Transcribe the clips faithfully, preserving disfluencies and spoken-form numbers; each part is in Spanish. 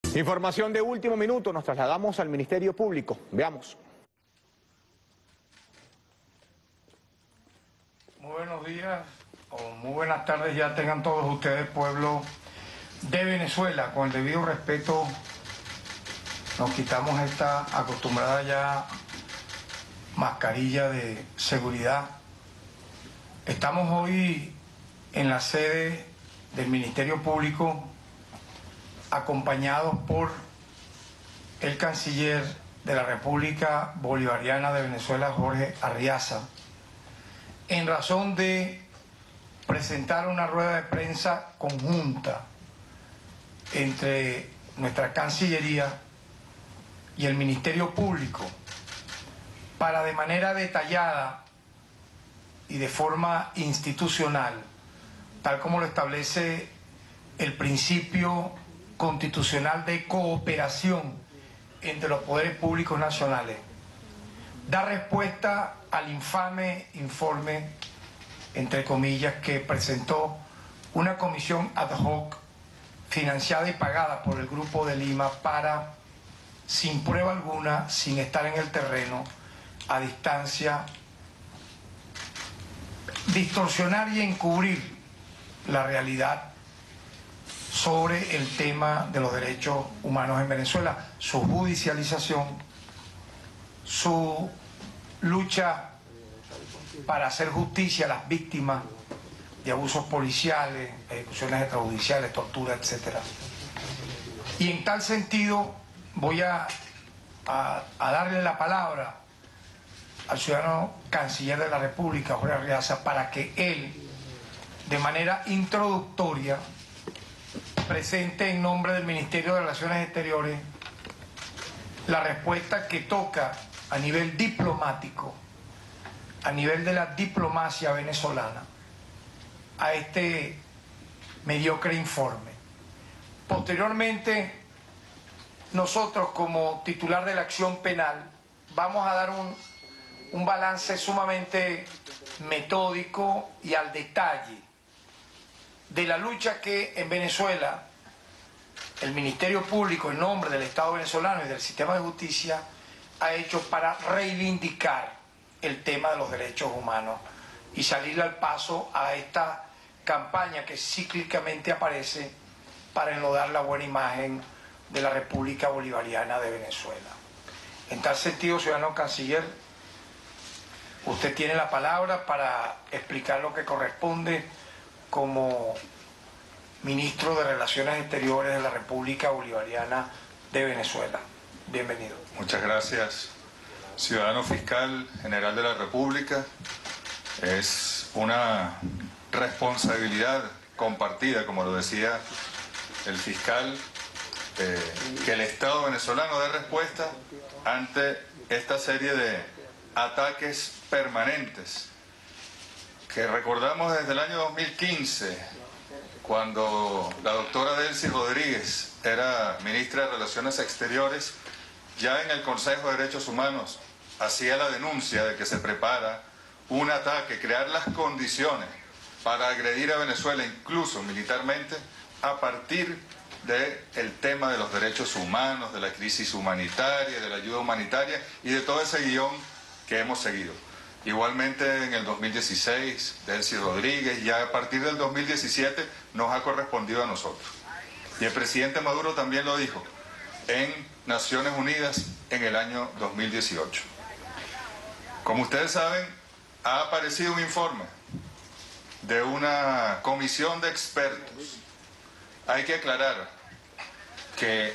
Información de último minuto, nos trasladamos al Ministerio Público. Veamos. Muy buenos días o muy buenas tardes ya tengan todos ustedes, pueblo de Venezuela. Con el debido respeto nos quitamos esta acostumbrada ya mascarilla de seguridad. Estamos hoy en la sede del Ministerio Público acompañados por el canciller de la República Bolivariana de Venezuela, Jorge Arriaza, en razón de presentar una rueda de prensa conjunta entre nuestra Cancillería y el Ministerio Público para, de manera detallada y de forma institucional, tal como lo establece el principio constitucional de cooperación entre los poderes públicos nacionales, da respuesta al infame informe, entre comillas, que presentó una comisión ad hoc financiada y pagada por el Grupo de Lima para, sin prueba alguna, sin estar en el terreno, a distancia, distorsionar y encubrir la realidad sobre el tema de los derechos humanos en Venezuela, su judicialización, su lucha para hacer justicia a las víctimas de abusos policiales, ejecuciones extrajudiciales, tortura, etcétera. Y en tal sentido voy a, a, a darle la palabra al ciudadano canciller de la República, Jorge Arriaza, para que él, de manera introductoria, presente en nombre del Ministerio de Relaciones Exteriores la respuesta que toca a nivel diplomático, a nivel de la diplomacia venezolana, a este mediocre informe. Posteriormente, nosotros como titular de la acción penal vamos a dar un, un balance sumamente metódico y al detalle de la lucha que en Venezuela el Ministerio Público, en nombre del Estado venezolano y del sistema de justicia, ha hecho para reivindicar el tema de los derechos humanos y salirle al paso a esta campaña que cíclicamente aparece para enlodar la buena imagen de la República Bolivariana de Venezuela. En tal sentido, ciudadano canciller, usted tiene la palabra para explicar lo que corresponde como ministro de Relaciones Exteriores de la República Bolivariana de Venezuela. Bienvenido. Muchas gracias, ciudadano fiscal general de la República. Es una responsabilidad compartida, como lo decía el fiscal, eh, que el Estado venezolano dé respuesta ante esta serie de ataques permanentes que recordamos desde el año dos mil quince, cuando la doctora Delcy Rodríguez era ministra de Relaciones Exteriores. Ya en el Consejo de Derechos Humanos hacía la denuncia de que se prepara un ataque, crear las condiciones para agredir a Venezuela, incluso militarmente, a partir del tema de los derechos humanos, de la crisis humanitaria, de la ayuda humanitaria y de todo ese guión que hemos seguido. Igualmente en el dos mil dieciséis, Delcy Rodríguez, ya a partir del dos mil diecisiete nos ha correspondido a nosotros. Y el presidente Maduro también lo dijo en Naciones Unidas en el año dos mil dieciocho. Como ustedes saben, ha aparecido un informe de una comisión de expertos. Hay que aclarar que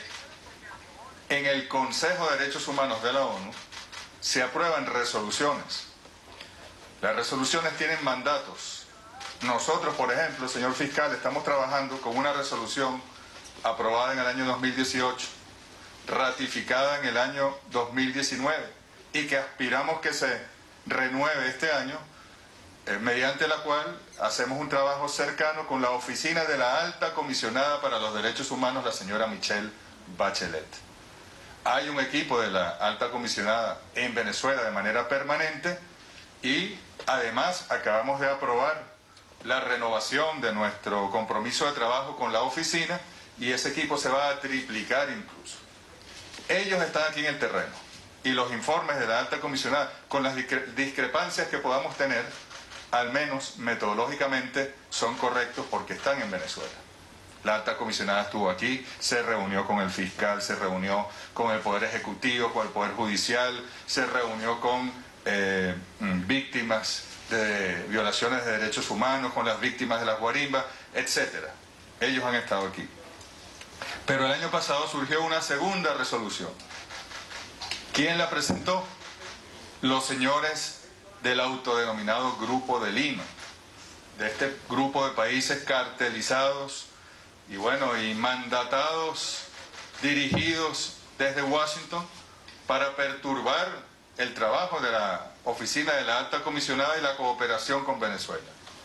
en el Consejo de Derechos Humanos de la ONU se aprueban resoluciones. Las resoluciones tienen mandatos. Nosotros, por ejemplo, señor fiscal, estamos trabajando con una resolución aprobada en el año dos mil dieciocho, ratificada en el año dos mil diecinueve y que aspiramos que se renueve este año, eh, mediante la cual hacemos un trabajo cercano con la oficina de la Alta Comisionada para los Derechos Humanos, la señora Michelle Bachelet. Hay un equipo de la Alta Comisionada en Venezuela de manera permanente y además acabamos de aprobar la renovación de nuestro compromiso de trabajo con la oficina y ese equipo se va a triplicar incluso. Ellos están aquí en el terreno y los informes de la alta comisionada, con las discrepancias que podamos tener, al menos metodológicamente son correctos porque están en Venezuela. La alta comisionada estuvo aquí, se reunió con el fiscal, se reunió con el Poder Ejecutivo, con el Poder Judicial, se reunió con eh, víctimas de violaciones de derechos humanos, con las víctimas de las guarimbas, etcétera. Ellos han estado aquí. Pero el año pasado surgió una segunda resolución. ¿Quién la presentó? Los señores del autodenominado Grupo de Lima, de este grupo de países cartelizados y bueno, y mandatados, dirigidos desde Washington para perturbar el trabajo de la oficina de la alta comisionada y la cooperación con Venezuela.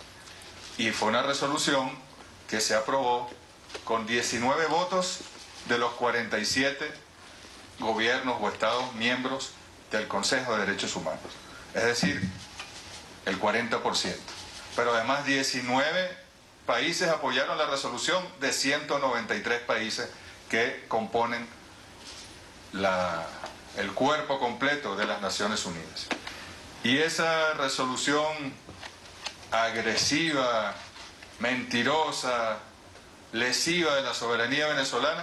Y fue una resolución que se aprobó con diecinueve votos de los cuarenta y siete gobiernos o estados miembros del Consejo de Derechos Humanos. Es decir, el cuarenta por ciento. Pero además diecinueve países apoyaron la resolución de ciento noventa y tres países que componen la, el cuerpo completo de las Naciones Unidas. Y esa resolución agresiva, mentirosa, lesiva de la soberanía venezolana,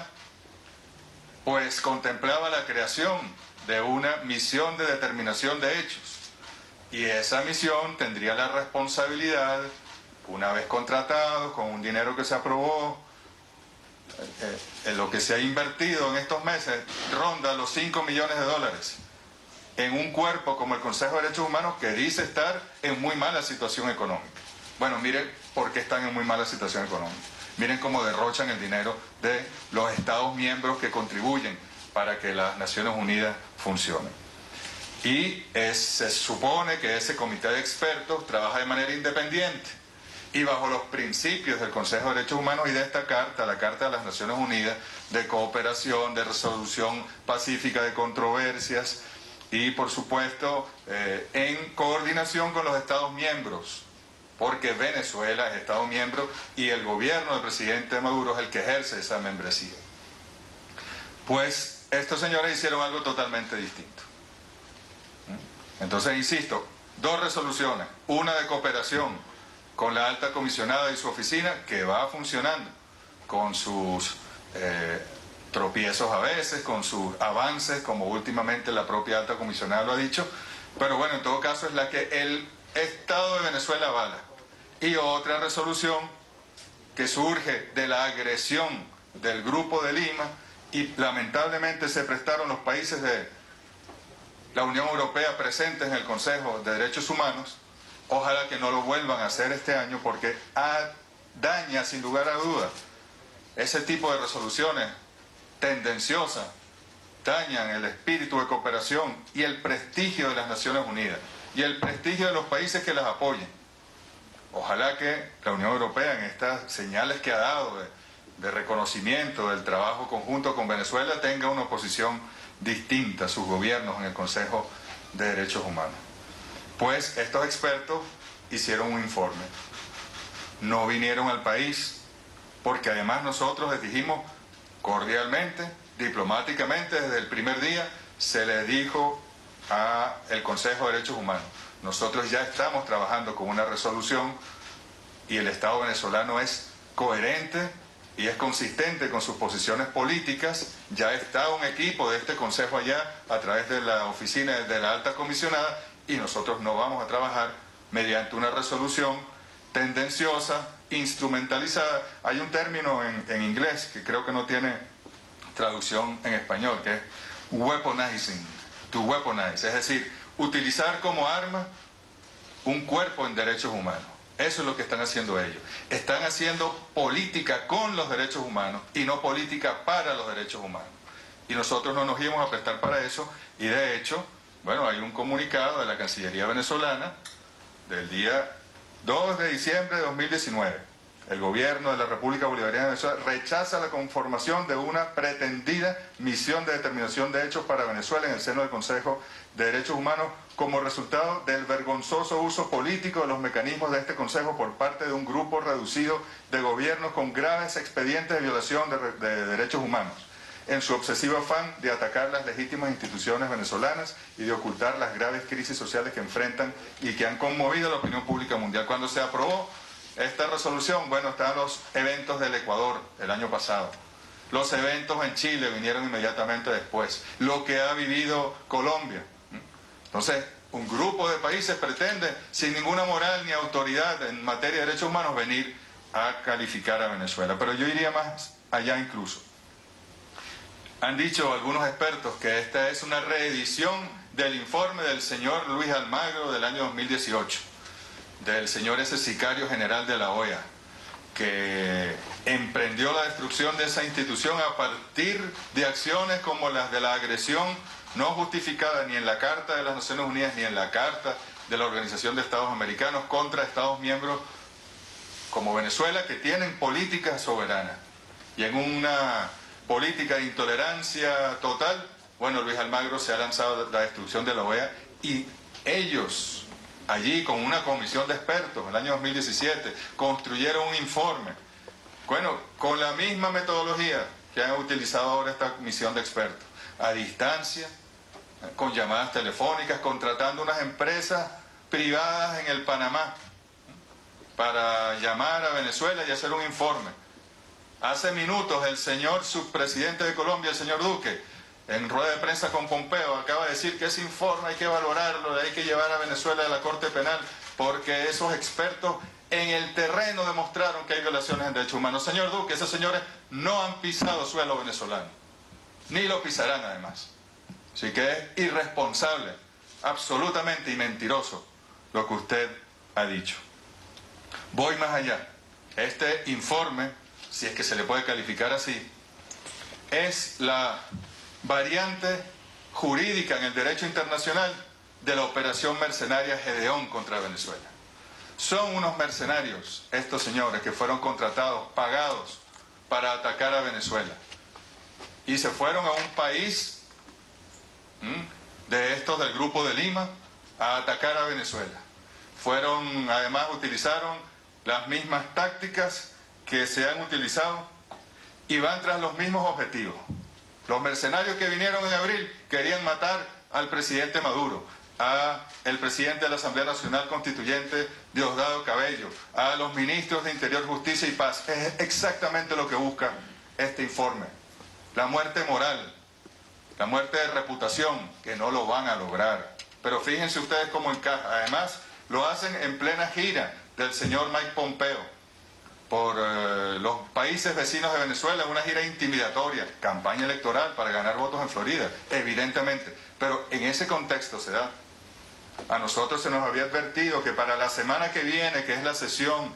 pues contemplaba la creación de una misión de determinación de hechos. Y esa misión tendría la responsabilidad, una vez contratados, con un dinero que se aprobó, eh, en lo que se ha invertido en estos meses, ronda los cinco millones de dólares, en un cuerpo como el Consejo de Derechos Humanos que dice estar en muy mala situación económica. Bueno, miren por qué están en muy mala situación económica. Miren cómo derrochan el dinero de los Estados miembros que contribuyen para que las Naciones Unidas funcionen. Y es, se supone que ese comité de expertos trabaja de manera independiente y bajo los principios del Consejo de Derechos Humanos y de esta carta, la Carta de las Naciones Unidas, de cooperación, de resolución pacífica de controversias y, por supuesto, eh, en coordinación con los Estados miembros, porque Venezuela es Estado miembro y el gobierno del presidente Maduro es el que ejerce esa membresía. Pues estos señores hicieron algo totalmente distinto. Entonces, insisto, dos resoluciones, una de cooperación con la alta comisionada y su oficina, que va funcionando, con sus eh, tropiezos a veces, con sus avances, como últimamente la propia alta comisionada lo ha dicho, pero bueno, en todo caso es la que el Estado de Venezuela avala. Y otra resolución que surge de la agresión del Grupo de Lima y lamentablemente se prestaron los países de la Unión Europea presentes en el Consejo de Derechos Humanos. Ojalá que no lo vuelvan a hacer este año porque daña sin lugar a dudas ese tipo de resoluciones tendenciosas, dañan el espíritu de cooperación y el prestigio de las Naciones Unidas y el prestigio de los países que las apoyen. Ojalá que la Unión Europea en estas señales que ha dado de, de reconocimiento del trabajo conjunto con Venezuela tenga una posición distinta a sus gobiernos en el Consejo de Derechos Humanos. Pues estos expertos hicieron un informe, no vinieron al país porque además nosotros les dijimos cordialmente, diplomáticamente, desde el primer día se les dijo al Consejo de Derechos Humanos: nosotros ya estamos trabajando con una resolución y el Estado venezolano es coherente y es consistente con sus posiciones políticas. Ya está un equipo de este Consejo allá a través de la oficina de la alta comisionada y nosotros no vamos a trabajar mediante una resolución tendenciosa, instrumentalizada. Hay un término en, en inglés que creo que no tiene traducción en español, que es weaponizing, to weaponize, es decir, utilizar como arma un cuerpo en derechos humanos. Eso es lo que están haciendo ellos. Están haciendo política con los derechos humanos y no política para los derechos humanos. Y nosotros no nos íbamos a prestar para eso y de hecho, bueno, hay un comunicado de la Cancillería venezolana del día dos de diciembre de dos mil diecinueve, el gobierno de la República Bolivariana de Venezuela rechaza la conformación de una pretendida misión de determinación de hechos para Venezuela en el seno del Consejo de Derechos Humanos como resultado del vergonzoso uso político de los mecanismos de este Consejo por parte de un grupo reducido de gobiernos con graves expedientes de violación de, de derechos humanos, en su obsesivo afán de atacar las legítimas instituciones venezolanas y de ocultar las graves crisis sociales que enfrentan y que han conmovido a la opinión pública mundial. Cuando se aprobó esta resolución, bueno, estaban los eventos del Ecuador el año pasado. Los eventos en Chile vinieron inmediatamente después. Lo que ha vivido Colombia. Entonces, un grupo de países pretende, sin ninguna moral ni autoridad en materia de derechos humanos, venir a calificar a Venezuela. Pero yo iría más allá incluso. Han dicho algunos expertos que esta es una reedición del informe del señor Luis Almagro del año dos mil dieciocho. Del señor ese sicario general de la O E A, que emprendió la destrucción de esa institución a partir de acciones como las de la agresión no justificada ni en la Carta de las Naciones Unidas ni en la Carta de la Organización de Estados Americanos contra Estados miembros como Venezuela, que tienen políticas soberanas. Y en una política de intolerancia total, bueno, Luis Almagro se ha lanzado a la destrucción de la O E A y ellos, allí con una comisión de expertos en el año dos mil diecisiete, construyeron un informe, bueno, con la misma metodología que han utilizado ahora esta misión de expertos, a distancia, con llamadas telefónicas, contratando unas empresas privadas en el Panamá para llamar a Venezuela y hacer un informe. Hace minutos el señor subpresidente de Colombia, el señor Duque, en rueda de prensa con Pompeo, acaba de decir que ese informe hay que valorarlo, hay que llevar a Venezuela a la Corte Penal, porque esos expertos en el terreno demostraron que hay violaciones de derechos humanos. Señor Duque, esos señores no han pisado suelo venezolano, ni lo pisarán además. Así que es irresponsable, absolutamente y mentiroso lo que usted ha dicho. Voy más allá. Este informe, si es que se le puede calificar así, es la variante jurídica en el derecho internacional de la operación mercenaria Gedeón contra Venezuela. Son unos mercenarios, estos señores, que fueron contratados, pagados para atacar a Venezuela. Y se fueron a un país ¿m? de estos del Grupo de Lima a atacar a Venezuela. Fueron, además, utilizaron las mismas tácticas que se han utilizado y van tras los mismos objetivos. Los mercenarios que vinieron en abril querían matar al presidente Maduro, a el presidente de la Asamblea Nacional Constituyente, Diosdado Cabello, a los ministros de Interior, Justicia y Paz. Es exactamente lo que busca este informe. La muerte moral, la muerte de reputación, que no lo van a lograr. Pero fíjense ustedes cómo encaja. Además, lo hacen en plena gira del señor Mike Pompeo por eh, los países vecinos de Venezuela, una gira intimidatoria, campaña electoral para ganar votos en Florida, evidentemente. Pero en ese contexto se da. A nosotros se nos había advertido que para la semana que viene, que es la sesión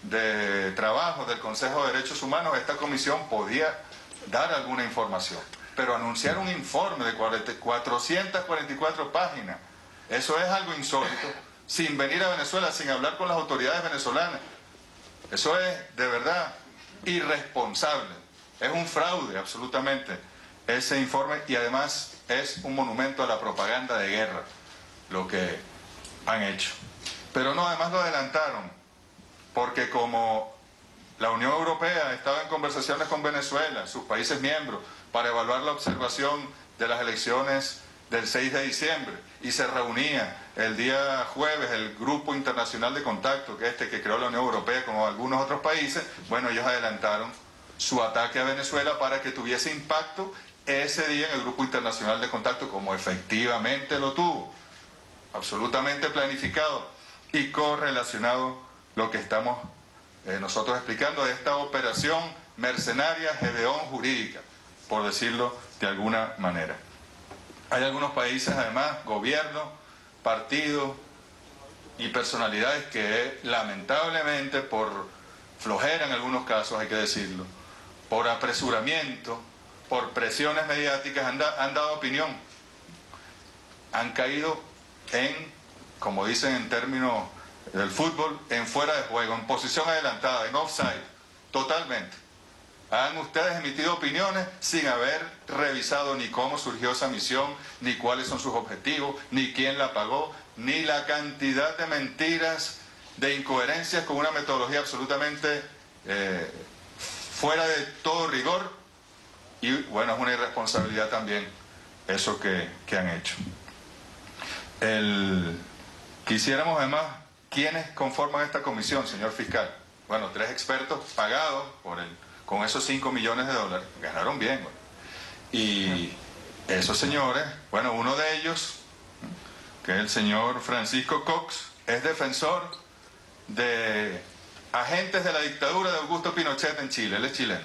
de trabajo del Consejo de Derechos Humanos, esta comisión podía dar alguna información. Pero anunciar un informe de cuatrocientas cuarenta y cuatro páginas, eso es algo insólito, sin venir a Venezuela, sin hablar con las autoridades venezolanas. Eso es, de verdad, irresponsable. Es un fraude, absolutamente, ese informe, y además es un monumento a la propaganda de guerra, lo que han hecho. Pero no, además lo adelantaron, porque como la Unión Europea estaba en conversaciones con Venezuela, sus países miembros, para evaluar la observación de las elecciones del seis de diciembre, y se reunía el día jueves el Grupo Internacional de Contacto, que este que creó la Unión Europea como algunos otros países, bueno, ellos adelantaron su ataque a Venezuela para que tuviese impacto ese día en el Grupo Internacional de Contacto, como efectivamente lo tuvo, absolutamente planificado y correlacionado lo que estamos eh, nosotros explicando de esta operación mercenaria Gedeón jurídica, por decirlo de alguna manera. Hay algunos países, además, gobiernos, partidos y personalidades que lamentablemente por flojera en algunos casos, hay que decirlo, por apresuramiento, por presiones mediáticas, han, da, han dado opinión. Han caído en, como dicen en términos del fútbol en fuera de juego, en posición adelantada, en offside, totalmente. Han ustedes emitido opiniones sin haber revisado ni cómo surgió esa misión, ni cuáles son sus objetivos, ni quién la pagó, ni la cantidad de mentiras, de incoherencias con una metodología absolutamente eh, fuera de todo rigor. Y bueno, es una irresponsabilidad también eso que, que han hecho. El, quisiéramos además, ¿quiénes conforman esta comisión, señor fiscal? Bueno, tres expertos pagados por el, con esos cinco millones de dólares, ganaron bien. Bueno. Y esos señores, bueno, uno de ellos, que es el señor Francisco Cox, es defensor de agentes de la dictadura de Augusto Pinochet en Chile, él es chileno,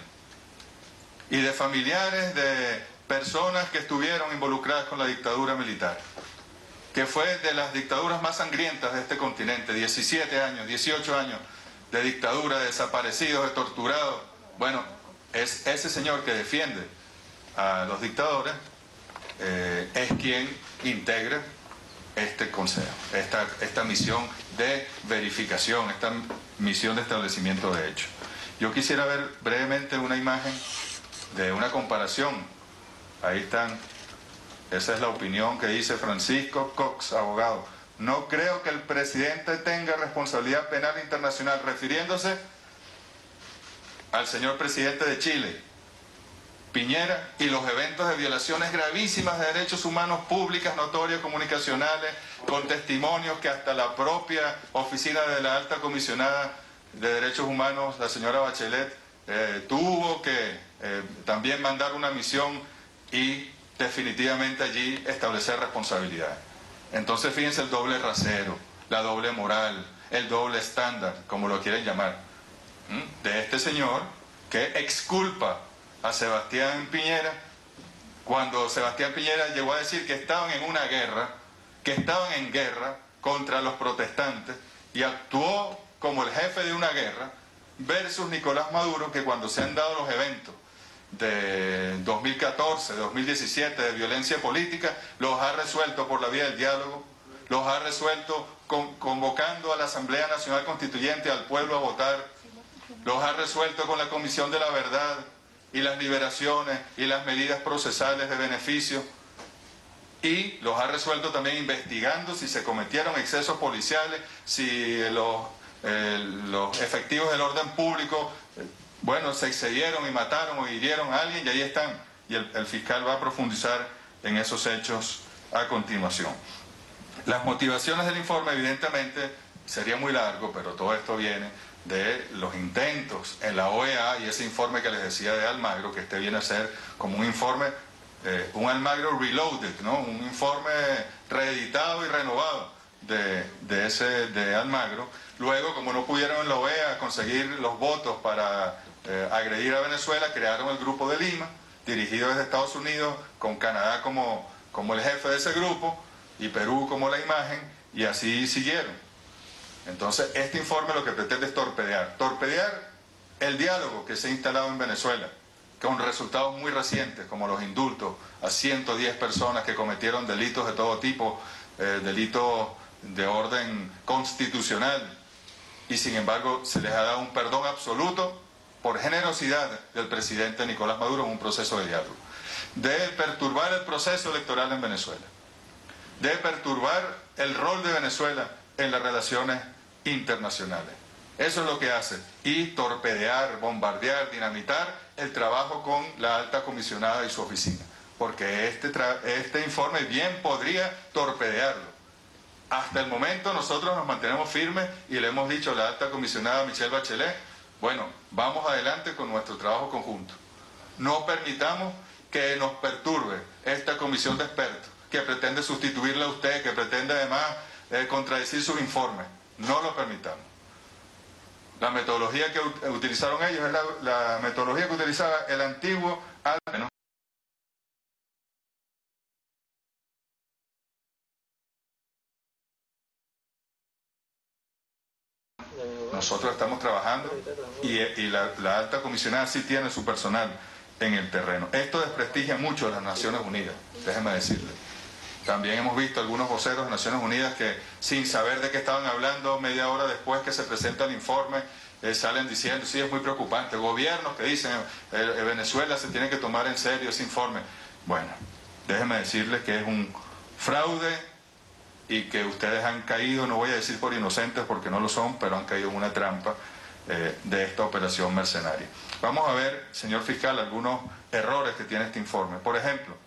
y de familiares de personas que estuvieron involucradas con la dictadura militar, que fue de las dictaduras más sangrientas de este continente, diecisiete años, dieciocho años de dictadura, de desaparecidos, de torturados. Bueno, es ese señor que defiende a los dictadores, eh, es quien integra este consejo, esta, esta misión de verificación, esta misión de establecimiento de hechos. Yo quisiera ver brevemente una imagen de una comparación. Ahí están, esa es la opinión que dice Francisco Cox, abogado. No creo que el presidente tenga responsabilidad penal internacional, refiriéndose al señor presidente de Chile, Piñera, y los eventos de violaciones gravísimas de derechos humanos públicas, notorias, comunicacionales, con testimonios que hasta la propia oficina de la alta comisionada de derechos humanos, la señora Bachelet, eh, tuvo que eh, también mandar una misión y definitivamente allí establecer responsabilidades. Entonces fíjense el doble rasero, la doble moral, el doble estándar, como lo quieren llamar, ¿m? de este señor que exculpa a Sebastián Piñera, cuando Sebastián Piñera llegó a decir que estaban en una guerra, que estaban en guerra contra los protestantes, y actuó como el jefe de una guerra, versus Nicolás Maduro, que cuando se han dado los eventos de dos mil catorce, dos mil diecisiete de violencia política, los ha resuelto por la vía del diálogo, los ha resuelto con, convocando a la Asamblea Nacional Constituyente, al pueblo a votar, los ha resuelto con la Comisión de la Verdad, y las liberaciones y las medidas procesales de beneficio, y los ha resuelto también investigando si se cometieron excesos policiales, si los, eh, los efectivos del orden público, eh, bueno, se excedieron y mataron o hirieron a alguien, y ahí están, y el, el fiscal va a profundizar en esos hechos a continuación. Las motivaciones del informe, evidentemente, sería muy largo, pero todo esto viene de los intentos en la O E A y ese informe que les decía de Almagro, que este viene a ser como un informe, eh, un Almagro reloaded, ¿no? Un informe reeditado y renovado de, de ese de Almagro. Luego, como no pudieron en la O E A conseguir los votos para eh, agredir a Venezuela, crearon el Grupo de Lima, dirigido desde Estados Unidos, con Canadá como, como el jefe de ese grupo y Perú como la imagen, y así siguieron. Entonces, este informe lo que pretende es torpedear, torpedear el diálogo que se ha instalado en Venezuela, con resultados muy recientes, como los indultos a ciento diez personas que cometieron delitos de todo tipo, eh, delitos de orden constitucional, y sin embargo se les ha dado un perdón absoluto por generosidad del presidente Nicolás Maduro en un proceso de diálogo. Debe perturbar el proceso electoral en Venezuela, debe perturbar el rol de Venezuela en las relaciones internacionales. Eso es lo que hace, y torpedear, bombardear, dinamitar el trabajo con la alta comisionada y su oficina, porque este, este informe bien podría torpedearlo. Hasta el momento nosotros nos mantenemos firmes y le hemos dicho a la alta comisionada Michelle Bachelet, bueno, vamos adelante con nuestro trabajo conjunto. No permitamos que nos perturbe esta comisión de expertos que pretende sustituirle a usted, que pretende además eh, contradecir sus informes. No lo permitamos. La metodología que utilizaron ellos es la, la metodología que utilizaba el antiguo Almagro. Nosotros estamos trabajando y, y la, la alta comisionada sí tiene su personal en el terreno. Esto desprestigia mucho a las Naciones Unidas, déjeme decirle. También hemos visto algunos voceros de Naciones Unidas que, sin saber de qué estaban hablando, media hora después que se presenta el informe, eh, salen diciendo, sí, es muy preocupante. Gobiernos que dicen, eh, Venezuela se tiene que tomar en serio ese informe. Bueno, déjenme decirles que es un fraude y que ustedes han caído, no voy a decir por inocentes porque no lo son, pero han caído en una trampa eh, de esta operación mercenaria. Vamos a ver, señor fiscal, algunos errores que tiene este informe. Por ejemplo,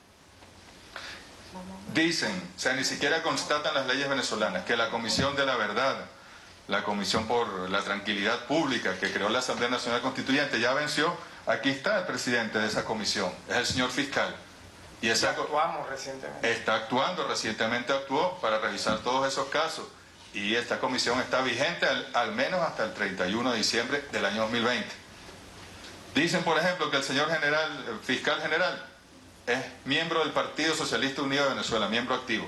dicen, o sea, ni siquiera constatan las leyes venezolanas, que la Comisión de la Verdad, la Comisión por la Tranquilidad Pública que creó la Asamblea Nacional Constituyente ya venció. Aquí está el presidente de esa comisión, es el señor fiscal. Y esa actuamos recientemente. Está actuando, recientemente actuó para revisar todos esos casos. Y esta comisión está vigente al, al menos hasta el treinta y uno de diciembre del año dos mil veinte. Dicen, por ejemplo, que el señor general, el fiscal general, es miembro del Partido Socialista Unido de Venezuela, miembro activo.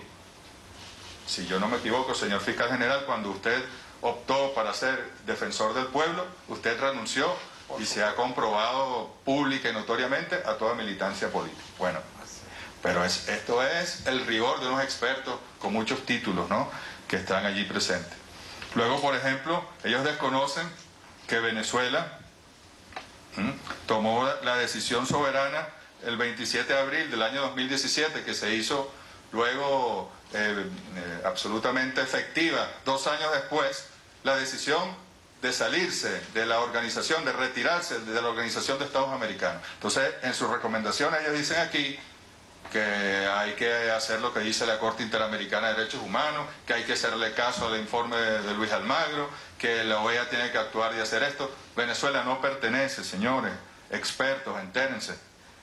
Si yo no me equivoco, señor fiscal general, cuando usted optó para ser defensor del pueblo, usted renunció y se ha comprobado pública y notoriamente a toda militancia política. Bueno, pero es, esto es el rigor de unos expertos con muchos títulos, ¿no?, que están allí presentes. Luego, por ejemplo, ellos desconocen que Venezuela ¿m? tomó la decisión soberana el veintisiete de abril del año dos mil diecisiete, que se hizo luego eh, eh, absolutamente efectiva dos años después, la decisión de salirse de la organización, de retirarse de la Organización de Estados Americanos. Entonces, en sus recomendaciones ellos dicen aquí que hay que hacer lo que dice la Corte Interamericana de Derechos Humanos, que hay que hacerle caso al informe de Luis Almagro, que la O E A tiene que actuar y hacer esto. Venezuela no pertenece, señores, expertos, entérense,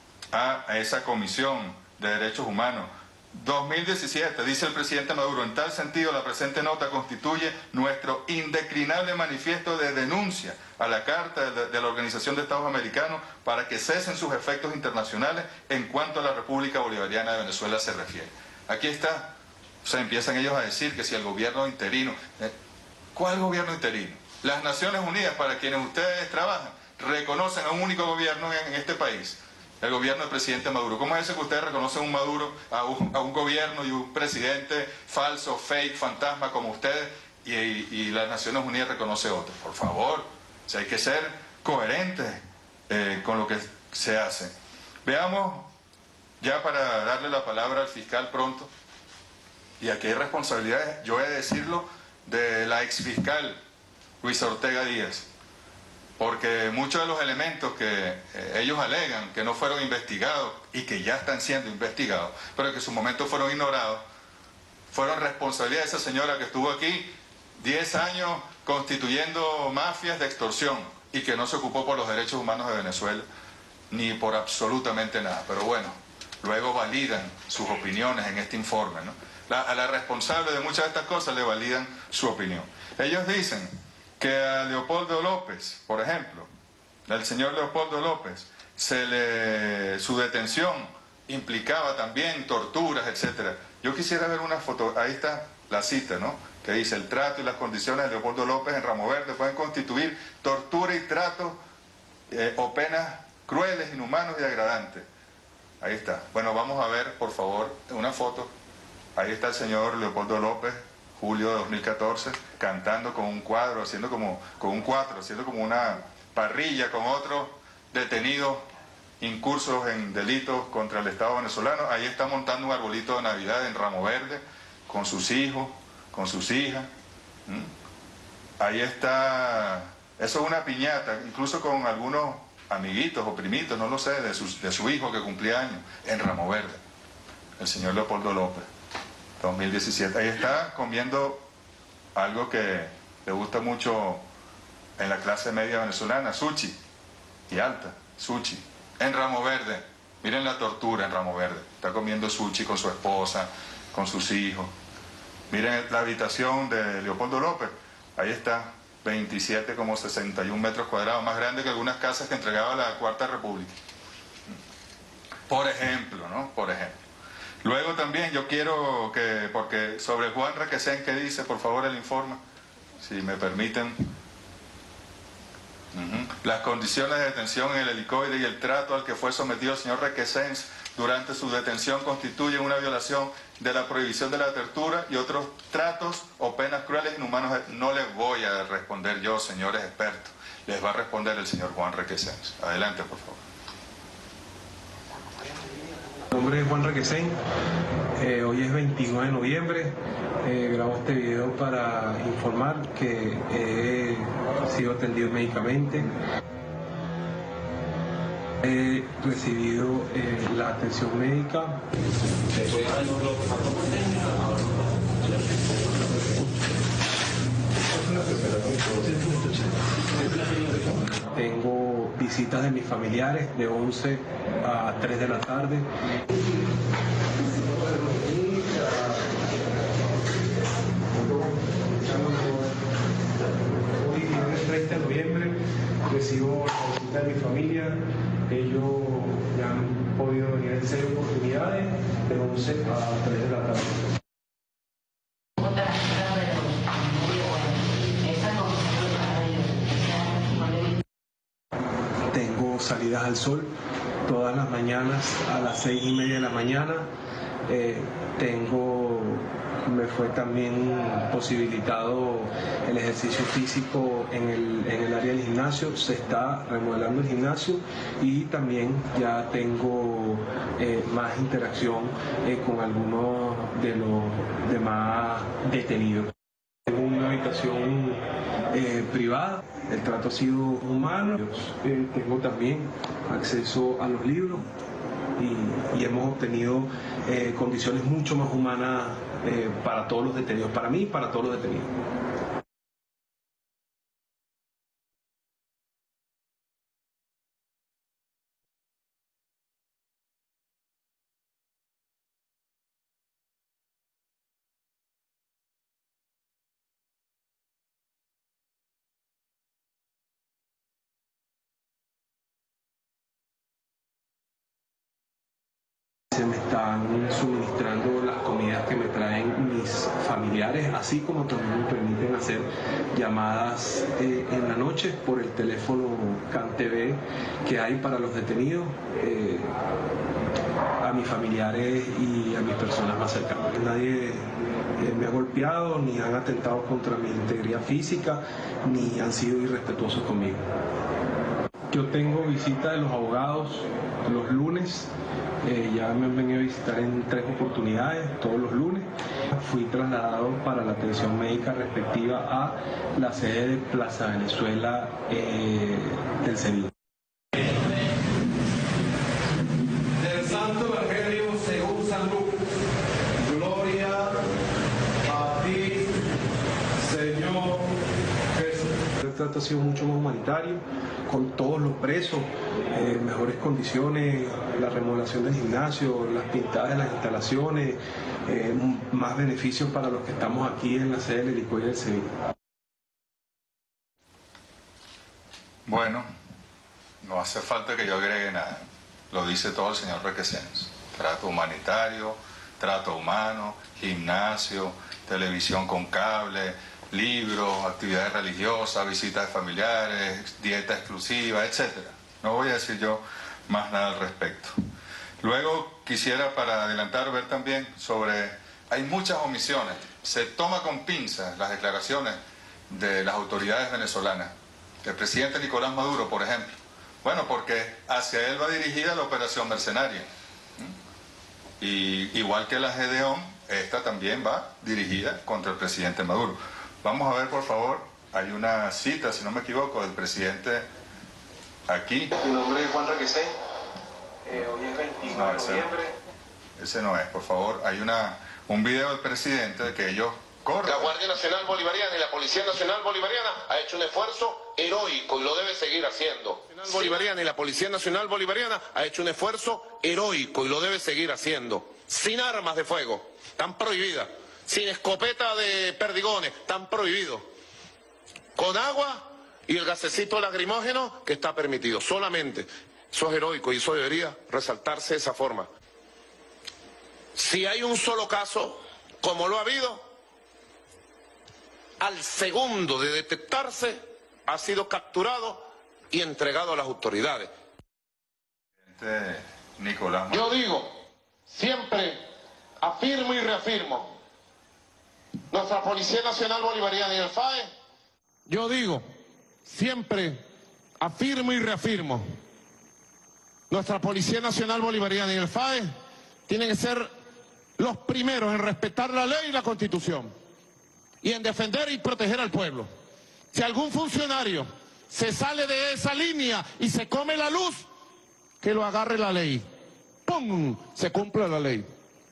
a esa Comisión de Derechos Humanos. dos mil diecisiete, dice el presidente Maduro, en tal sentido la presente nota constituye nuestro indeclinable manifiesto de denuncia a la Carta de, de la Organización de Estados Americanos para que cesen sus efectos internacionales en cuanto a la República Bolivariana de Venezuela se refiere. Aquí está. O sea, empiezan ellos a decir que si el gobierno interino... Eh, ¿Cuál gobierno interino? Las Naciones Unidas, para quienes ustedes trabajan, reconocen a un único gobierno en, en este país, el gobierno del presidente Maduro. ¿Cómo es eso que ustedes reconocen un Maduro, a un, a un gobierno y un presidente falso, fake, fantasma como ustedes, y, y, y las Naciones Unidas reconoce otro? Por favor, o sea, hay que ser coherentes eh, con lo que se hace. Veamos, ya para darle la palabra al fiscal pronto, y aquí hay responsabilidades, yo he de decirlo, de la exfiscal Luisa Ortega Díaz, porque muchos de los elementos que eh, ellos alegan que no fueron investigados y que ya están siendo investigados, pero que en su momento fueron ignorados, fueron responsabilidad de esa señora que estuvo aquí diez años constituyendo mafias de extorsión y que no se ocupó por los derechos humanos de Venezuela, ni por absolutamente nada. Pero bueno, luego validan sus opiniones en este informe, ¿no? La, a la responsable de muchas de estas cosas le validan su opinión. Ellos dicen que a Leopoldo López, por ejemplo, al señor Leopoldo López, se le, su detención implicaba también torturas, etcétera. Yo quisiera ver una foto, ahí está la cita, ¿no?, que dice: el trato y las condiciones de Leopoldo López en Ramo Verde pueden constituir tortura y trato eh, o penas crueles, inhumanos y degradantes. Ahí está. Bueno, vamos a ver, por favor, una foto. Ahí está el señor Leopoldo López, julio de dos mil catorce, cantando con un cuadro, haciendo como, con un cuatro, haciendo como una parrilla con otros detenidos incursos en delitos contra el Estado venezolano. Ahí está montando un arbolito de Navidad en Ramo Verde, con sus hijos, con sus hijas. ¿Mm? Ahí está, eso es una piñata, incluso con algunos amiguitos o primitos, no lo sé, de su, de su hijo que cumplía años, en Ramo Verde, el señor Leopoldo López. dos mil diecisiete. Ahí está comiendo algo que le gusta mucho en la clase media venezolana, sushi y alta, sushi, en Ramo Verde. Miren la tortura en Ramo Verde. Está comiendo sushi con su esposa, con sus hijos. Miren la habitación de Leopoldo López. Ahí está, veintisiete coma sesenta y un metros cuadrados, más grande que algunas casas que entregaba la Cuarta República. Por ejemplo, ¿no? Por ejemplo. Luego también yo quiero que, porque sobre Juan Requesén, ¿qué dice? Por favor, el informe, si me permiten. Uh-huh. Las condiciones de detención en el helicoide y el trato al que fue sometido el señor Requesén durante su detención constituyen una violación de la prohibición de la tortura y otros tratos o penas crueles e inhumanos. No les voy a responder yo, señores expertos, les va a responder el señor Juan Requesens. Adelante, por favor. Mi nombre es Juan Requesens, eh, hoy es veintinueve de noviembre, eh, grabo este video para informar que he sido atendido médicamente. He recibido eh, la atención médica. Tengo visitas de mis familiares de once a tres de la tarde. Hoy, el treinta de noviembre, recibo la visita de mi familia. Ellos ya han podido venir en seis oportunidades de once a tres de la tarde. Tengo salidas al sol todas las mañanas a las seis y media de la mañana. Eh, tengo, me fue también posibilitado el ejercicio físico en el, en el área del gimnasio. Se está remodelando el gimnasio y también ya tengo eh, más interacción eh, con algunos de los demás detenidos. Tengo una habitación eh, privada, el trato ha sido humano, eh, tengo también acceso a los libros y, y hemos obtenido eh, condiciones mucho más humanas eh, para todos los detenidos, para mí y para todos los detenidos. Se me están suministrando las comidas que me traen mis familiares, así como también me permiten hacer llamadas eh, en la noche por el teléfono CanTV que hay para los detenidos, eh, a mis familiares y a mis personas más cercanas. Nadie eh, me ha golpeado, ni han atentado contra mi integridad física, ni han sido irrespetuosos conmigo. Yo tengo visita de los abogados los lunes. Eh, ya me han venido a visitar en tres oportunidades, todos los lunes. Fui trasladado para la atención médica respectiva a la sede de Plaza Venezuela eh, del Sevilla. Del Santo Evangelio según San Lucas. Gloria a ti, Señor Jesús. El trato ha sido mucho más humanitario, con todos los presos, eh, mejores condiciones, la remodelación del gimnasio, las pintadas de las instalaciones, eh, más beneficios para los que estamos aquí en la sede del Helicoide del Sevilla. Bueno, no hace falta que yo agregue nada, lo dice todo el señor Requesens. Trato humanitario, trato humano, gimnasio, televisión con cable, libros, actividades religiosas, visitas familiares, dieta exclusiva, etcétera. No voy a decir yo más nada al respecto. Luego quisiera, para adelantar, ver también sobre... Hay muchas omisiones. Se toma con pinzas las declaraciones de las autoridades venezolanas. El presidente Nicolás Maduro, por ejemplo. Bueno, porque hacia él va dirigida la operación mercenaria. Y igual que la Gedeón, esta también va dirigida contra el presidente Maduro. Vamos a ver, por favor, hay una cita, si no me equivoco, del presidente aquí. Mi nombre es Juan Requesens, eh, hoy es veintinueve de noviembre. Ese no es, por favor, hay una un video del presidente de que ellos corren. La Guardia Nacional Bolivariana y la Policía Nacional Bolivariana ha hecho un esfuerzo heroico y lo debe seguir haciendo. La Nacional Bolivariana y la Policía Nacional Bolivariana ha hecho un esfuerzo heroico y lo debe seguir haciendo. Sin armas de fuego, están prohibidas. Sin escopeta de perdigones, están prohibidos. Con agua y el gasecito lacrimógeno que está permitido, solamente. Eso es heroico y eso debería resaltarse de esa forma. Si hay un solo caso, como lo ha habido, al segundo de detectarse, ha sido capturado y entregado a las autoridades. Nicolás Maduro. Yo digo, siempre afirmo y reafirmo, nuestra Policía Nacional Bolivariana y el F A E. Yo digo, siempre afirmo y reafirmo, nuestra Policía Nacional Bolivariana y el F A E tienen que ser los primeros en respetar la ley y la Constitución y en defender y proteger al pueblo. Si algún funcionario se sale de esa línea y se come la luz, que lo agarre la ley. ¡Pum! Se cumple la ley.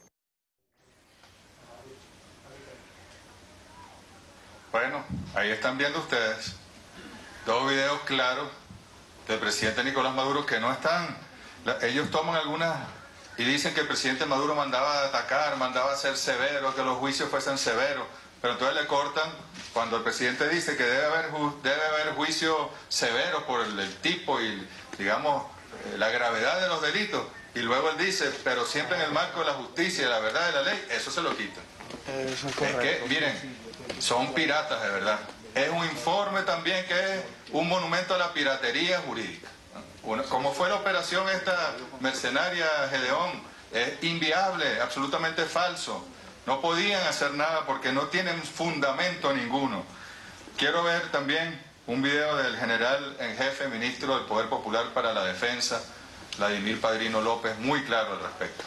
Bueno, ahí están viendo ustedes dos videos claros del presidente Nicolás Maduro que no están, ellos toman algunas y dicen que el presidente Maduro mandaba atacar, mandaba ser severo, que los juicios fuesen severos, pero entonces le cortan cuando el presidente dice que debe haber, debe haber juicios severos por el, el tipo y, digamos, la gravedad de los delitos, y luego él dice, pero siempre en el marco de la justicia y la verdad de la ley, eso se lo quita. Eso es, es que, miren, son piratas de verdad. Es un informe también que es un monumento a la piratería jurídica. Una, como fue la operación esta mercenaria Gedeón, es inviable, absolutamente falso. No podían hacer nada porque no tienen fundamento ninguno. Quiero ver también un video del general en jefe, ministro del Poder Popular para la Defensa, Vladimir Padrino López, muy claro al respecto.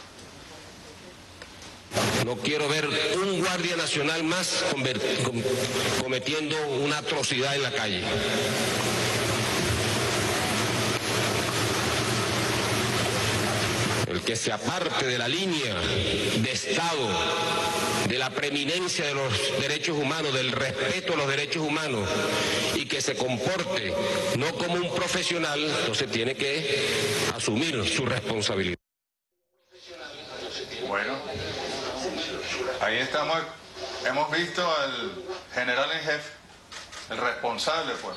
No quiero ver un guardia nacional más cometiendo una atrocidad en la calle. El que se aparte de la línea de Estado, de la preeminencia de los derechos humanos, del respeto a los derechos humanos, y que se comporte no como un profesional, entonces tiene que asumir su responsabilidad. Bueno, ahí estamos, hemos visto al general en jefe, el responsable pues,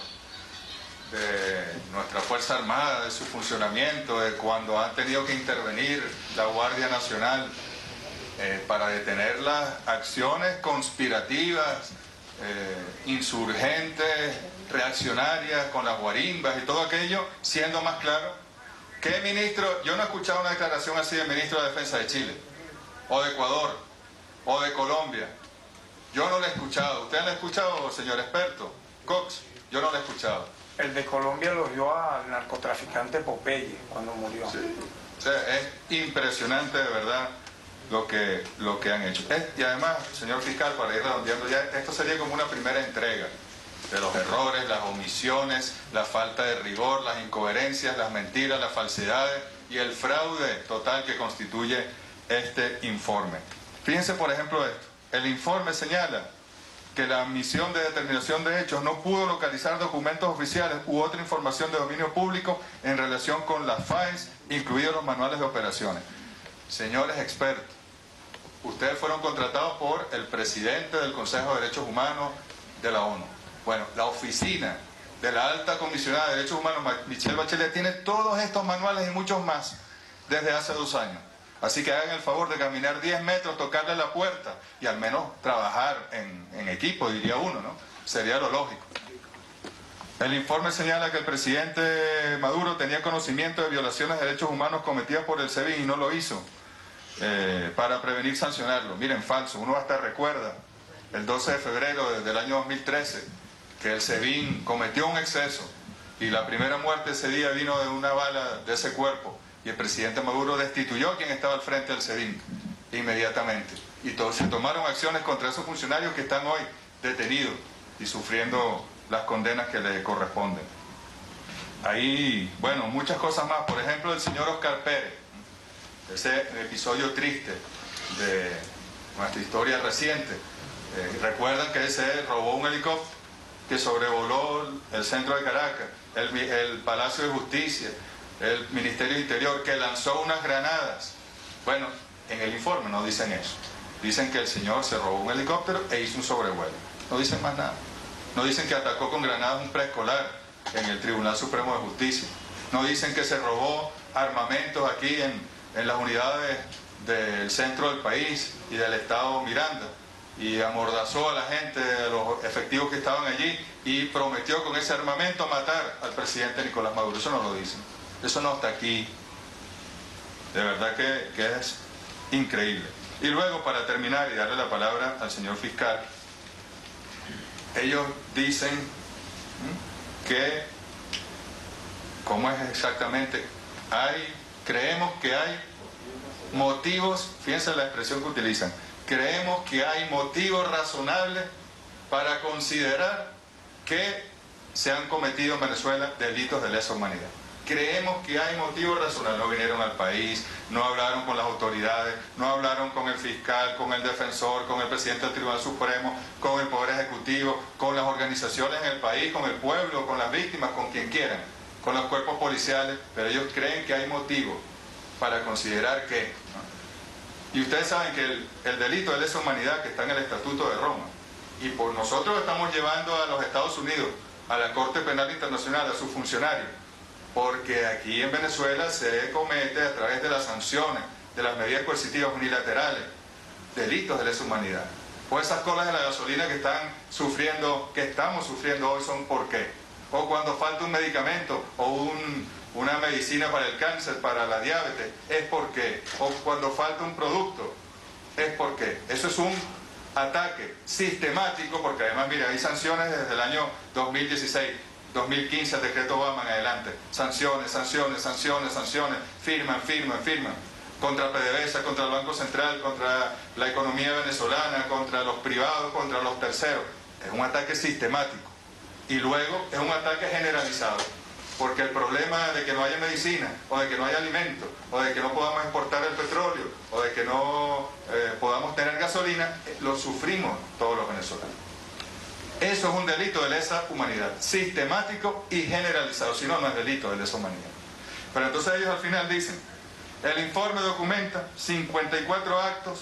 de nuestra Fuerza Armada, de su funcionamiento, de cuando han tenido que intervenir la Guardia Nacional eh, para detener las acciones conspirativas, eh, insurgentes, reaccionarias, con las guarimbas y todo aquello, siendo más claro. ¿Qué ministro? Yo no he escuchado una declaración así del ministro de Defensa de Chile, o de Ecuador, o de Colombia. Yo no lo he escuchado. ¿Ustedes lo han escuchado, señor experto? Cox, yo no lo he escuchado. El de Colombia lo dio al narcotraficante Popeye cuando murió. Sí. O sea, es impresionante de verdad lo que, lo que han hecho. Es, y además, señor fiscal, para ir redondeando ya, esto sería como una primera entrega de los errores, las omisiones, la falta de rigor, las incoherencias, las mentiras, las falsedades y el fraude total que constituye este informe. Fíjense, por ejemplo, esto. El informe señala que la misión de determinación de hechos no pudo localizar documentos oficiales u otra información de dominio público en relación con las F A E S, incluidos los manuales de operaciones. Señores expertos, ustedes fueron contratados por el presidente del Consejo de Derechos Humanos de la ONU. Bueno, la oficina de la alta comisionada de Derechos Humanos, Michelle Bachelet, tiene todos estos manuales y muchos más desde hace dos años. Así que hagan el favor de caminar diez metros, tocarle la puerta y al menos trabajar en, en equipo, diría uno, ¿no? Sería lo lógico. El informe señala que el presidente Maduro tenía conocimiento de violaciones de derechos humanos cometidas por el SEBIN y no lo hizo eh, para prevenir sancionarlo. Miren, falso. Uno hasta recuerda el doce de febrero del año dos mil trece que el SEBIN cometió un exceso y la primera muerte ese día vino de una bala de ese cuerpo. Y el presidente Maduro destituyó a quien estaba al frente del SEBIN inmediatamente. Y todos se tomaron acciones contra esos funcionarios que están hoy detenidos y sufriendo las condenas que les corresponden. Ahí, bueno, muchas cosas más. Por ejemplo, el señor Oscar Pérez, ese episodio triste de nuestra historia reciente. Eh, recuerdan que ese robó un helicóptero que sobrevoló el centro de Caracas, el, el Palacio de Justicia, el Ministerio de Interior, que lanzó unas granadas. Bueno, en el informe no dicen eso. Dicen que el señor se robó un helicóptero e hizo un sobrevuelo. No dicen más nada. No dicen que atacó con granadas un preescolar en el Tribunal Supremo de Justicia. No dicen que se robó armamentos aquí en, en las unidades del centro del país y del estado Miranda y amordazó a la gente, a los efectivos que estaban allí y prometió con ese armamento matar al presidente Nicolás Maduro. Eso no lo dicen. Eso no está aquí. De verdad que, que es increíble. Y luego, para terminar y darle la palabra al señor fiscal, ellos dicen que, ¿cómo es exactamente? Hay, creemos que hay motivos, fíjense la expresión que utilizan, creemos que hay motivos razonables para considerar que se han cometido en Venezuela delitos de lesa humanidad. Creemos que hay motivos razonables. No vinieron al país, no hablaron con las autoridades, no hablaron con el fiscal, con el defensor, con el presidente del Tribunal Supremo, con el Poder Ejecutivo, con las organizaciones en el país, con el pueblo, con las víctimas, con quien quieran, con los cuerpos policiales, pero ellos creen que hay motivos para considerar que... ¿no? Y ustedes saben que el, el delito de lesa humanidad que está en el Estatuto de Roma, y por nosotros estamos llevando a los Estados Unidos, a la Corte Penal Internacional, a sus funcionarios, porque aquí en Venezuela se comete a través de las sanciones, de las medidas coercitivas unilaterales, delitos de lesa humanidad. Pues esas colas de la gasolina que están sufriendo, que estamos sufriendo hoy, son ¿por qué? O cuando falta un medicamento o un, una medicina para el cáncer, para la diabetes, es ¿por qué? O cuando falta un producto, es ¿por qué? Eso es un ataque sistemático, porque además, mira, hay sanciones desde el año dos mil dieciséis, dos mil quince, el decreto Obama en adelante. Sanciones, sanciones, sanciones, sanciones, firman, firman, firman. Contra PDVSA, contra el Banco Central, contra la economía venezolana, contra los privados, contra los terceros. Es un ataque sistemático. Y luego es un ataque generalizado. Porque el problema de que no haya medicina, o de que no haya alimento, o de que no podamos exportar el petróleo, o de que no eh, podamos tener gasolina, lo sufrimos todos los venezolanos. Eso es un delito de lesa humanidad, sistemático y generalizado, si no, no es delito de lesa humanidad. Pero entonces ellos al final dicen, el informe documenta cincuenta y cuatro actos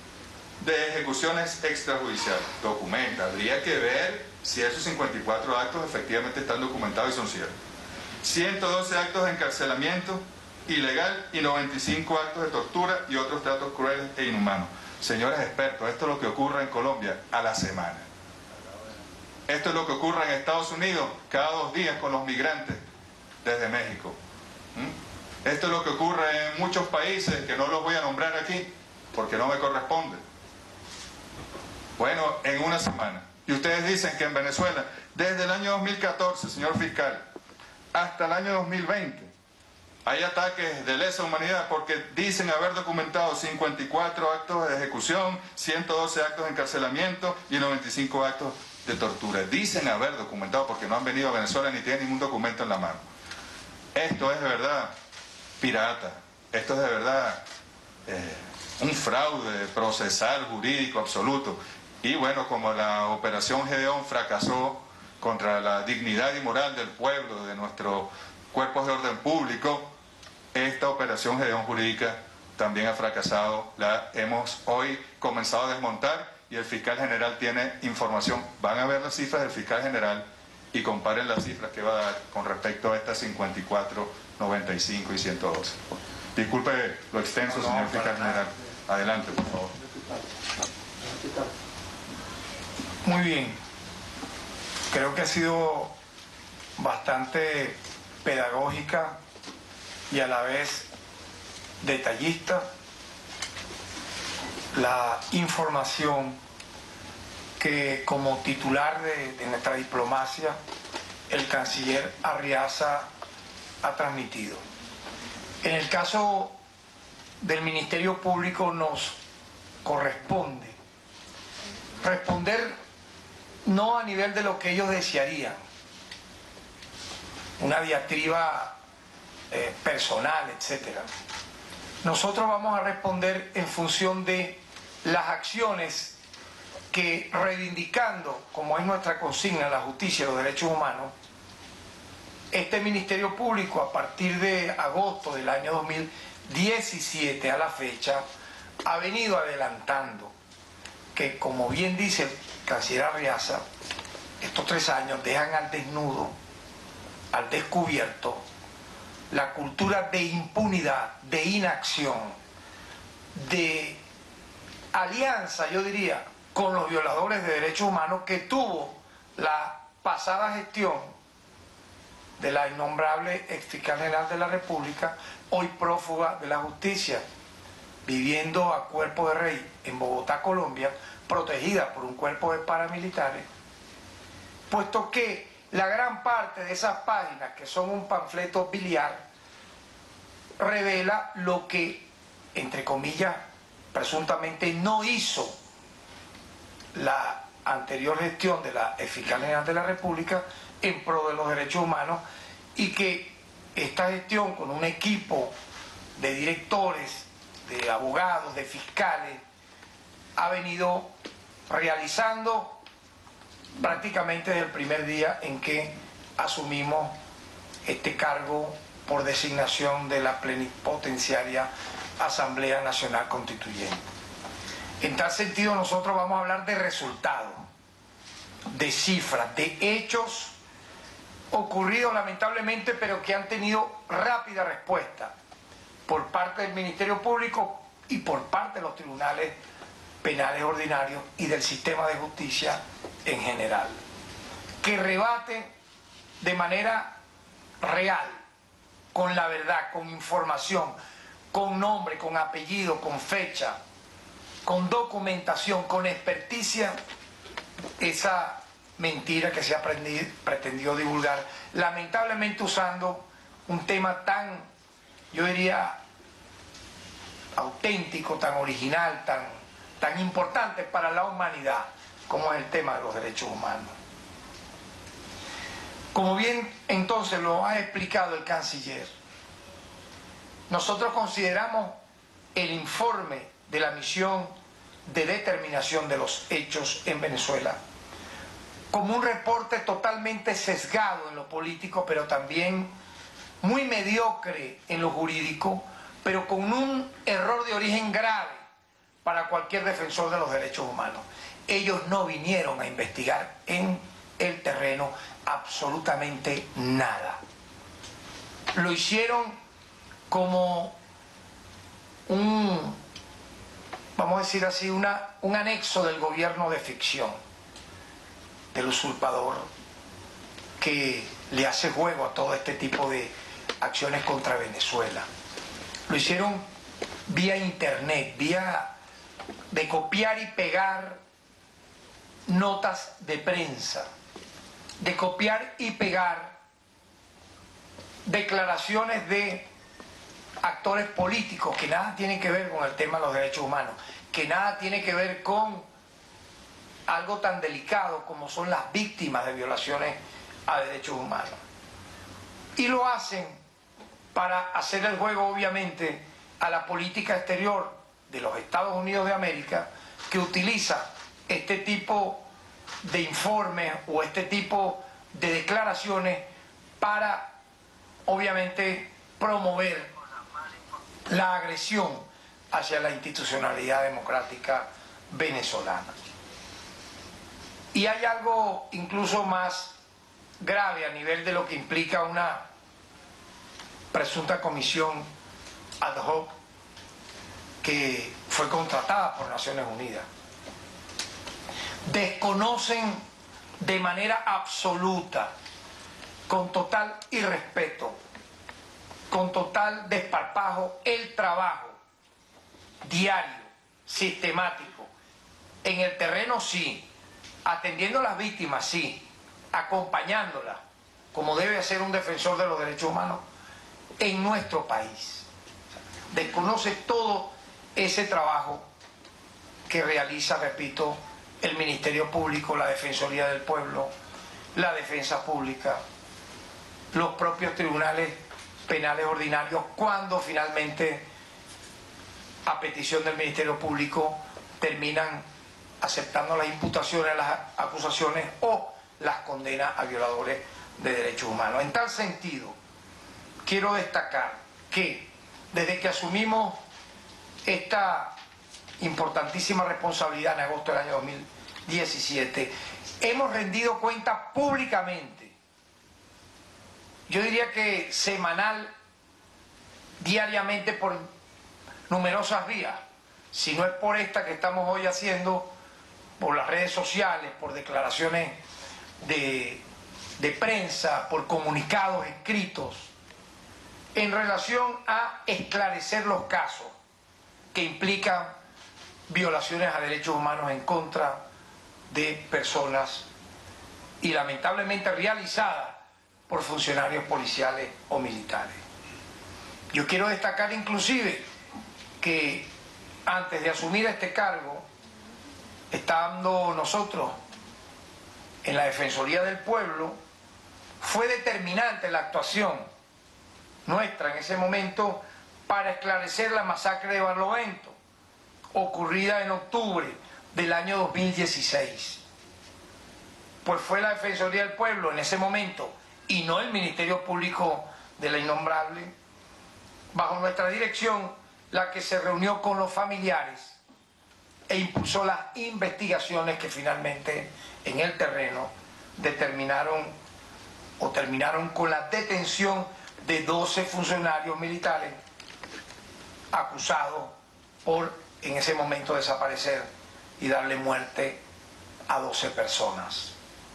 de ejecuciones extrajudiciales. Documenta, habría que ver si esos cincuenta y cuatro actos efectivamente están documentados y son ciertos. ciento doce actos de encarcelamiento ilegal y noventa y cinco actos de tortura y otros tratos crueles e inhumanos. Señores expertos, esto es lo que ocurre en Colombia a la semana. Esto es lo que ocurre en Estados Unidos cada dos días con los migrantes desde México. ¿Mm? Esto es lo que ocurre en muchos países que no los voy a nombrar aquí porque no me corresponde. Bueno, en una semana. Y ustedes dicen que en Venezuela, desde el año dos mil catorce, señor fiscal, hasta el año dos mil veinte, hay ataques de lesa humanidad porque dicen haber documentado cincuenta y cuatro actos de ejecución, ciento doce actos de encarcelamiento y noventa y cinco actos de tortura. Dicen haber documentado porque no han venido a Venezuela ni tienen ningún documento en la mano. Esto es de verdad pirata. Esto es de verdad eh, un fraude procesal, jurídico, absoluto. Y bueno, como la operación Gedeón fracasó contra la dignidad y moral del pueblo, de nuestros cuerpos de orden público, esta operación Gedeón jurídica también ha fracasado. La hemos hoy comenzado a desmontar y el fiscal general tiene información. Van a ver las cifras del fiscal general y comparen las cifras que va a dar con respecto a estas cincuenta y cuatro, noventa y cinco y ciento doce. Disculpe lo extenso, señor fiscal general. Adelante, por favor. Muy bien. Creo que ha sido bastante pedagógica y a la vez detallista la información que como titular de, de nuestra diplomacia el canciller Arriaza ha transmitido. En el caso del Ministerio Público nos corresponde responder no a nivel de lo que ellos desearían, una diatriba eh, personal, etcétera. Nosotros vamos a responder en función de las acciones que, reivindicando, como es nuestra consigna, la justicia y los derechos humanos, este Ministerio Público a partir de agosto del año dos mil diecisiete a la fecha ha venido adelantando que, como bien dice el canciller Arriaza, estos tres años dejan al desnudo, al descubierto, la cultura de impunidad, de inacción, de alianza, yo diría, con los violadores de derechos humanos que tuvo la pasada gestión de la innombrable ex fiscal general de la República, hoy prófuga de la justicia, viviendo a cuerpo de rey en Bogotá, Colombia, protegida por un cuerpo de paramilitares, puesto que la gran parte de esas páginas, que son un panfleto biliar, revela lo que, entre comillas, presuntamente no hizo la anterior gestión de la ex fiscal general de la República en pro de los derechos humanos, y que esta gestión, con un equipo de directores, de abogados, de fiscales, ha venido realizando prácticamente desde el primer día en que asumimos este cargo por designación de la plenipotenciaria Asamblea Nacional Constituyente. En tal sentido, nosotros vamos a hablar de resultados, de cifras, de hechos ocurridos lamentablemente, pero que han tenido rápida respuesta por parte del Ministerio Público y por parte de los tribunales penales ordinarios y del sistema de justicia en general, que rebate de manera real, con la verdad, con información, con nombre, con apellido, con fecha, con documentación, con experticia, esa mentira que se ha pretendido divulgar, lamentablemente usando un tema tan, yo diría, auténtico, tan original, tan, tan importante para la humanidad, como es el tema de los derechos humanos. Como bien entonces lo ha explicado el canciller, nosotros consideramos el informe de la misión de determinación de los hechos en Venezuela como un reporte totalmente sesgado en lo político, pero también muy mediocre en lo jurídico, pero con un error de origen grave para cualquier defensor de los derechos humanos. Ellos no vinieron a investigar en el terreno absolutamente nada. Lo hicieron como un, vamos a decir así, una, un anexo del gobierno de ficción, del usurpador, que le hace juego a todo este tipo de acciones contra Venezuela. Lo hicieron vía internet, vía de copiar y pegar notas de prensa, de copiar y pegar declaraciones de actores políticos que nada tienen que ver con el tema de los derechos humanos, que nada tiene que ver con algo tan delicado como son las víctimas de violaciones a derechos humanos. Y lo hacen para hacer el juego, obviamente, a la política exterior de los Estados Unidos de América, que utiliza este tipo de informes o este tipo de declaraciones para, obviamente, promover la agresión hacia la institucionalidad democrática venezolana. Y hay algo incluso más grave a nivel de lo que implica una presunta comisión ad hoc que fue contratada por Naciones Unidas. Desconocen de manera absoluta, con total irrespeto, con total desparpajo, el trabajo diario, sistemático, en el terreno sí, atendiendo a las víctimas sí, acompañándolas, como debe hacer un defensor de los derechos humanos en nuestro país. Desconoce todo ese trabajo que realiza, repito, el Ministerio Público, la Defensoría del Pueblo, la Defensa Pública, los propios tribunales penales ordinarios, cuando finalmente, a petición del Ministerio Público, terminan aceptando las imputaciones, las acusaciones o las condenas a violadores de derechos humanos. En tal sentido, quiero destacar que desde que asumimos esta importantísima responsabilidad en agosto del año dos mil diecisiete, hemos rendido cuenta públicamente, yo diría que semanal, diariamente, por numerosas vías, si no es por esta que estamos hoy haciendo, por las redes sociales, por declaraciones de de prensa, por comunicados escritos, en relación a esclarecer los casos que implican violaciones a derechos humanos en contra de personas y lamentablemente realizadas por funcionarios policiales o militares. Yo quiero destacar inclusive que antes de asumir este cargo, estando nosotros en la Defensoría del Pueblo, fue determinante la actuación nuestra en ese momento para esclarecer la masacre de Barlovento, ocurrida en octubre del año dos mil dieciséis. Pues fue la Defensoría del Pueblo en ese momento, y no el Ministerio Público de la Innombrable, bajo nuestra dirección, la que se reunió con los familiares e impulsó las investigaciones que finalmente en el terreno determinaron o terminaron con la detención de doce funcionarios militares acusados por en ese momento desaparecer y darle muerte a doce personas.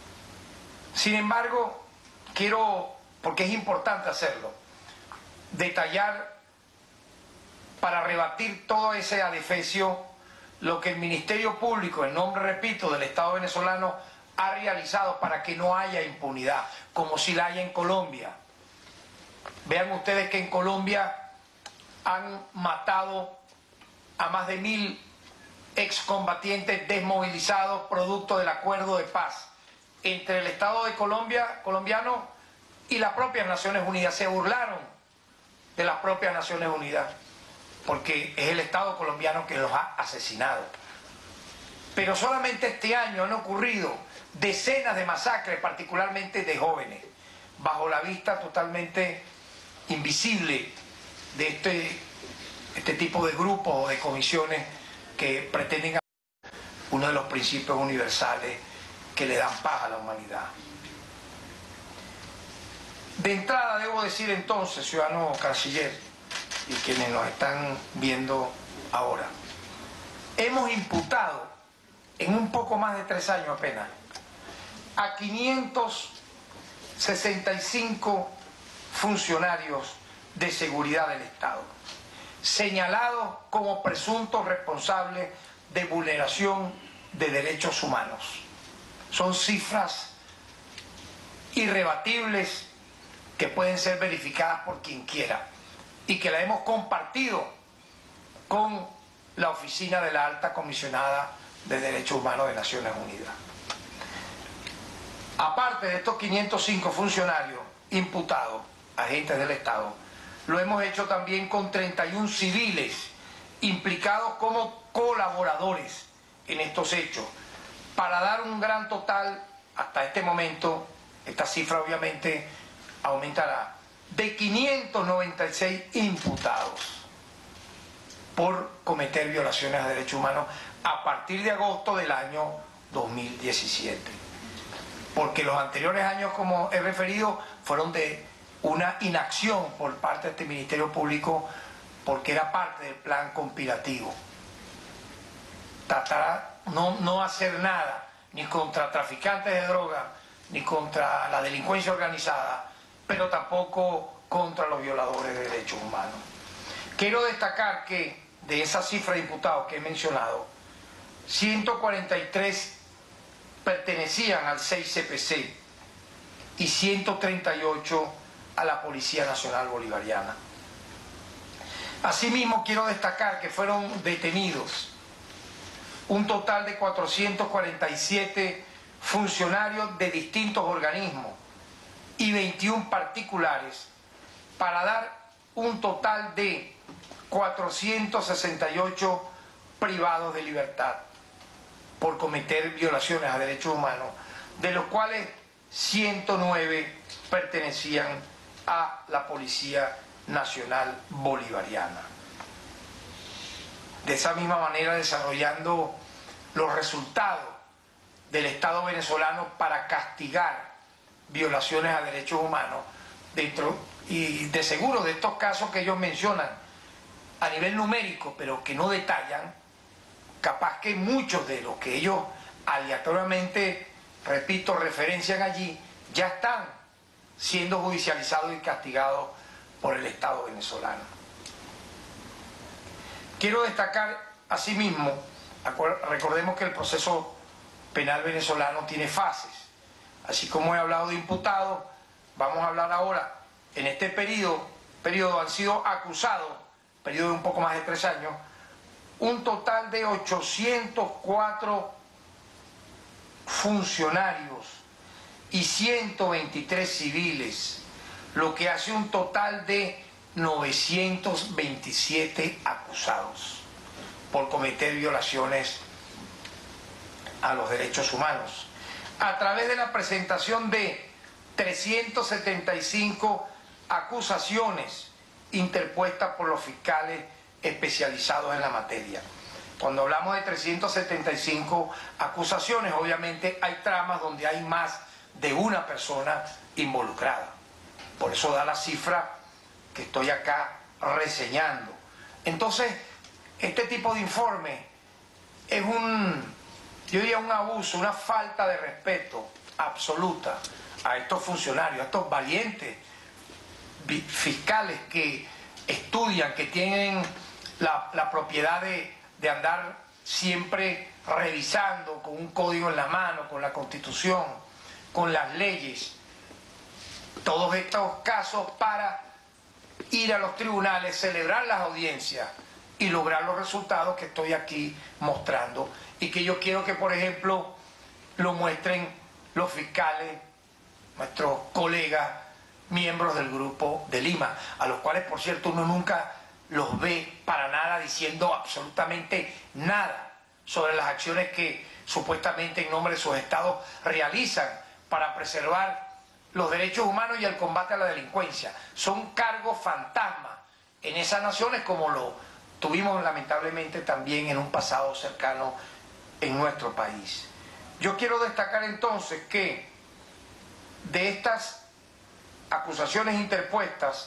Sin embargo, quiero, porque es importante hacerlo, detallar para rebatir todo ese adefesio lo que el Ministerio Público, en nombre, repito, del Estado venezolano, ha realizado para que no haya impunidad, como si la hay en Colombia. Vean ustedes que en Colombia han matado a más de mil excombatientes desmovilizados producto del acuerdo de paz entre el Estado de Colombia, colombiano y las propias Naciones Unidas. Se burlaron de las propias Naciones Unidas porque es el Estado colombiano que los ha asesinado. Pero solamente este año han ocurrido decenas de masacres, particularmente de jóvenes, bajo la vista totalmente invisible de este, este tipo de grupos o de comisiones que pretenden uno de los principios universales que le dan paz a la humanidad. De entrada debo decir entonces, ciudadano canciller, y quienes nos están viendo ahora, hemos imputado en un poco más de tres años apenas a quinientos sesenta y cinco funcionarios de seguridad del Estado, señalados como presuntos responsables de vulneración de derechos humanos. Son cifras irrebatibles que pueden ser verificadas por quien quiera y que la hemos compartido con la Oficina de la Alta Comisionada de Derechos Humanos de Naciones Unidas. Aparte de estos quinientos cinco funcionarios imputados, agentes del Estado, lo hemos hecho también con treinta y uno civiles implicados como colaboradores en estos hechos, para dar un gran total, hasta este momento, esta cifra obviamente aumentará, de quinientos noventa y seis imputados por cometer violaciones a derechos humanos a partir de agosto del año dos mil diecisiete. Porque los anteriores años, como he referido, fueron de una inacción por parte de este Ministerio Público porque era parte del plan conspirativo. Tratar no, no hacer nada, ni contra traficantes de droga, ni contra la delincuencia organizada, pero tampoco contra los violadores de derechos humanos. Quiero destacar que de esa cifra de imputados que he mencionado, ciento cuarenta y tres pertenecían al seis C P C y ciento treinta y ocho a la Policía Nacional Bolivariana. Asimismo, quiero destacar que fueron detenidos un total de cuatrocientos cuarenta y siete funcionarios de distintos organismos y veintiún particulares, para dar un total de cuatrocientos sesenta y ocho privados de libertad por cometer violaciones a derechos humanos, de los cuales ciento nueve pertenecían a la Policía Nacional Bolivariana. De esa misma manera, desarrollando los resultados del Estado venezolano para castigar violaciones a derechos humanos dentro, y de seguro de estos casos que ellos mencionan a nivel numérico, pero que no detallan, capaz que muchos de los que ellos aleatoriamente, repito, referencian allí, ya están siendo judicializados y castigados por el Estado venezolano. Quiero destacar asimismo, recordemos que el proceso penal venezolano tiene fases. Así como he hablado de imputados, vamos a hablar ahora, en este periodo, periodo han sido acusados, periodo de un poco más de tres años, un total de ochocientos cuatro funcionarios y ciento veintitrés civiles, lo que hace un total de novecientos veintisiete acusados por cometer violaciones a los derechos humanos, a través de la presentación de trescientas setenta y cinco acusaciones interpuestas por los fiscales especializados en la materia. Cuando hablamos de trescientas setenta y cinco acusaciones, obviamente hay tramas donde hay más de una persona involucrada. Por eso da la cifra que estoy acá reseñando. Entonces, este tipo de informe es un, yo diría, un abuso, una falta de respeto absoluta a estos funcionarios, a estos valientes fiscales que estudian, que tienen la, la propiedad de, de andar siempre revisando con un código en la mano, con la Constitución, con las leyes, todos estos casos para ir a los tribunales, celebrar las audiencias y lograr los resultados que estoy aquí mostrando y que yo quiero que, por ejemplo, lo muestren los fiscales, nuestros colegas, miembros del Grupo de Lima, a los cuales, por cierto, uno nunca los ve para nada diciendo absolutamente nada sobre las acciones que supuestamente en nombre de sus estados realizan para preservar los derechos humanos y el combate a la delincuencia. Son cargos fantasma en esas naciones, como lo tuvimos lamentablemente también en un pasado cercano en nuestro país. Yo quiero destacar entonces que de estas acusaciones interpuestas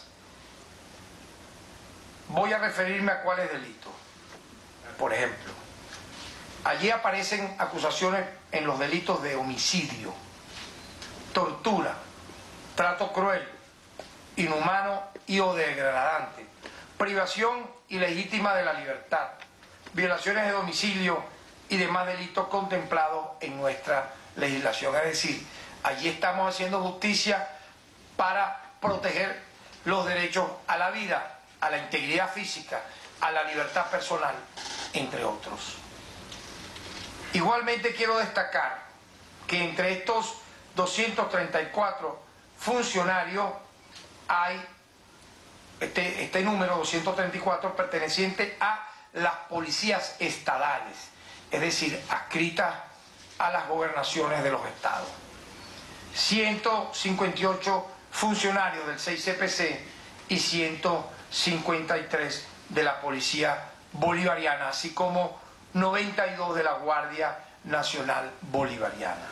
voy a referirme a cuáles delitos. Por ejemplo, allí aparecen acusaciones en los delitos de homicidio, tortura, trato cruel, inhumano y o degradante, privación ilegítima de la libertad, violaciones de domicilio y demás delitos contemplados en nuestra legislación. Es decir, allí estamos haciendo justicia para proteger los derechos a la vida, a la integridad física, a la libertad personal, entre otros. Igualmente quiero destacar que entre estos doscientos treinta y cuatro funcionarios hay este, este número doscientos treinta y cuatro perteneciente a las policías estadales, es decir, adscritas a las gobernaciones de los estados. ciento cincuenta y ocho funcionarios del seis C P C y ciento cincuenta y tres de la Policía Bolivariana, así como noventa y dos de la Guardia Nacional Bolivariana.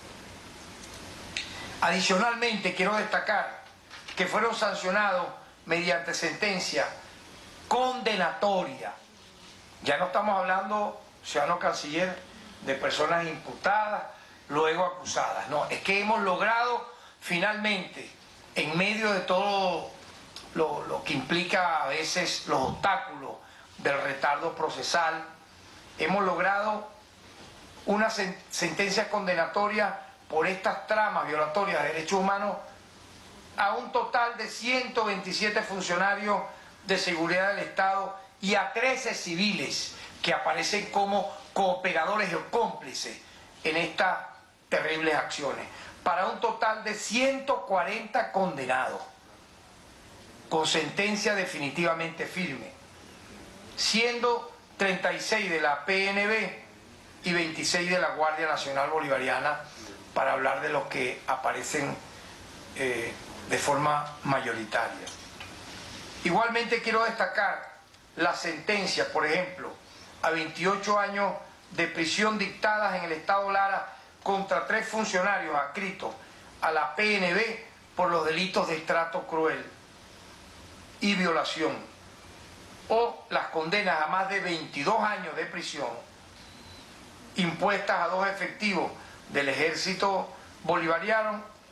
Adicionalmente, quiero destacar que fueron sancionados mediante sentencia condenatoria. Ya no estamos hablando, ciudadano canciller, de personas imputadas, luego acusadas. No, es que hemos logrado finalmente, en medio de todo lo, lo que implica a veces los obstáculos del retardo procesal, hemos logrado una sen- sentencia condenatoria por estas tramas violatorias de derechos humanos a un total de ciento veintisiete funcionarios de seguridad del Estado y a trece civiles que aparecen como cooperadores o cómplices en estas terribles acciones, para un total de ciento cuarenta condenados con sentencia definitivamente firme, siendo treinta y seis de la P N B y veintiséis de la Guardia Nacional Bolivariana, para hablar de los que aparecen eh, de forma mayoritaria. Igualmente quiero destacar las sentencias, por ejemplo, a veintiocho años de prisión dictadas en el Estado Lara contra tres funcionarios adscritos a la P N B por los delitos de trato cruel y violación, o las condenas a más de veintidós años de prisión impuestas a dos efectivos del ejército bolivariano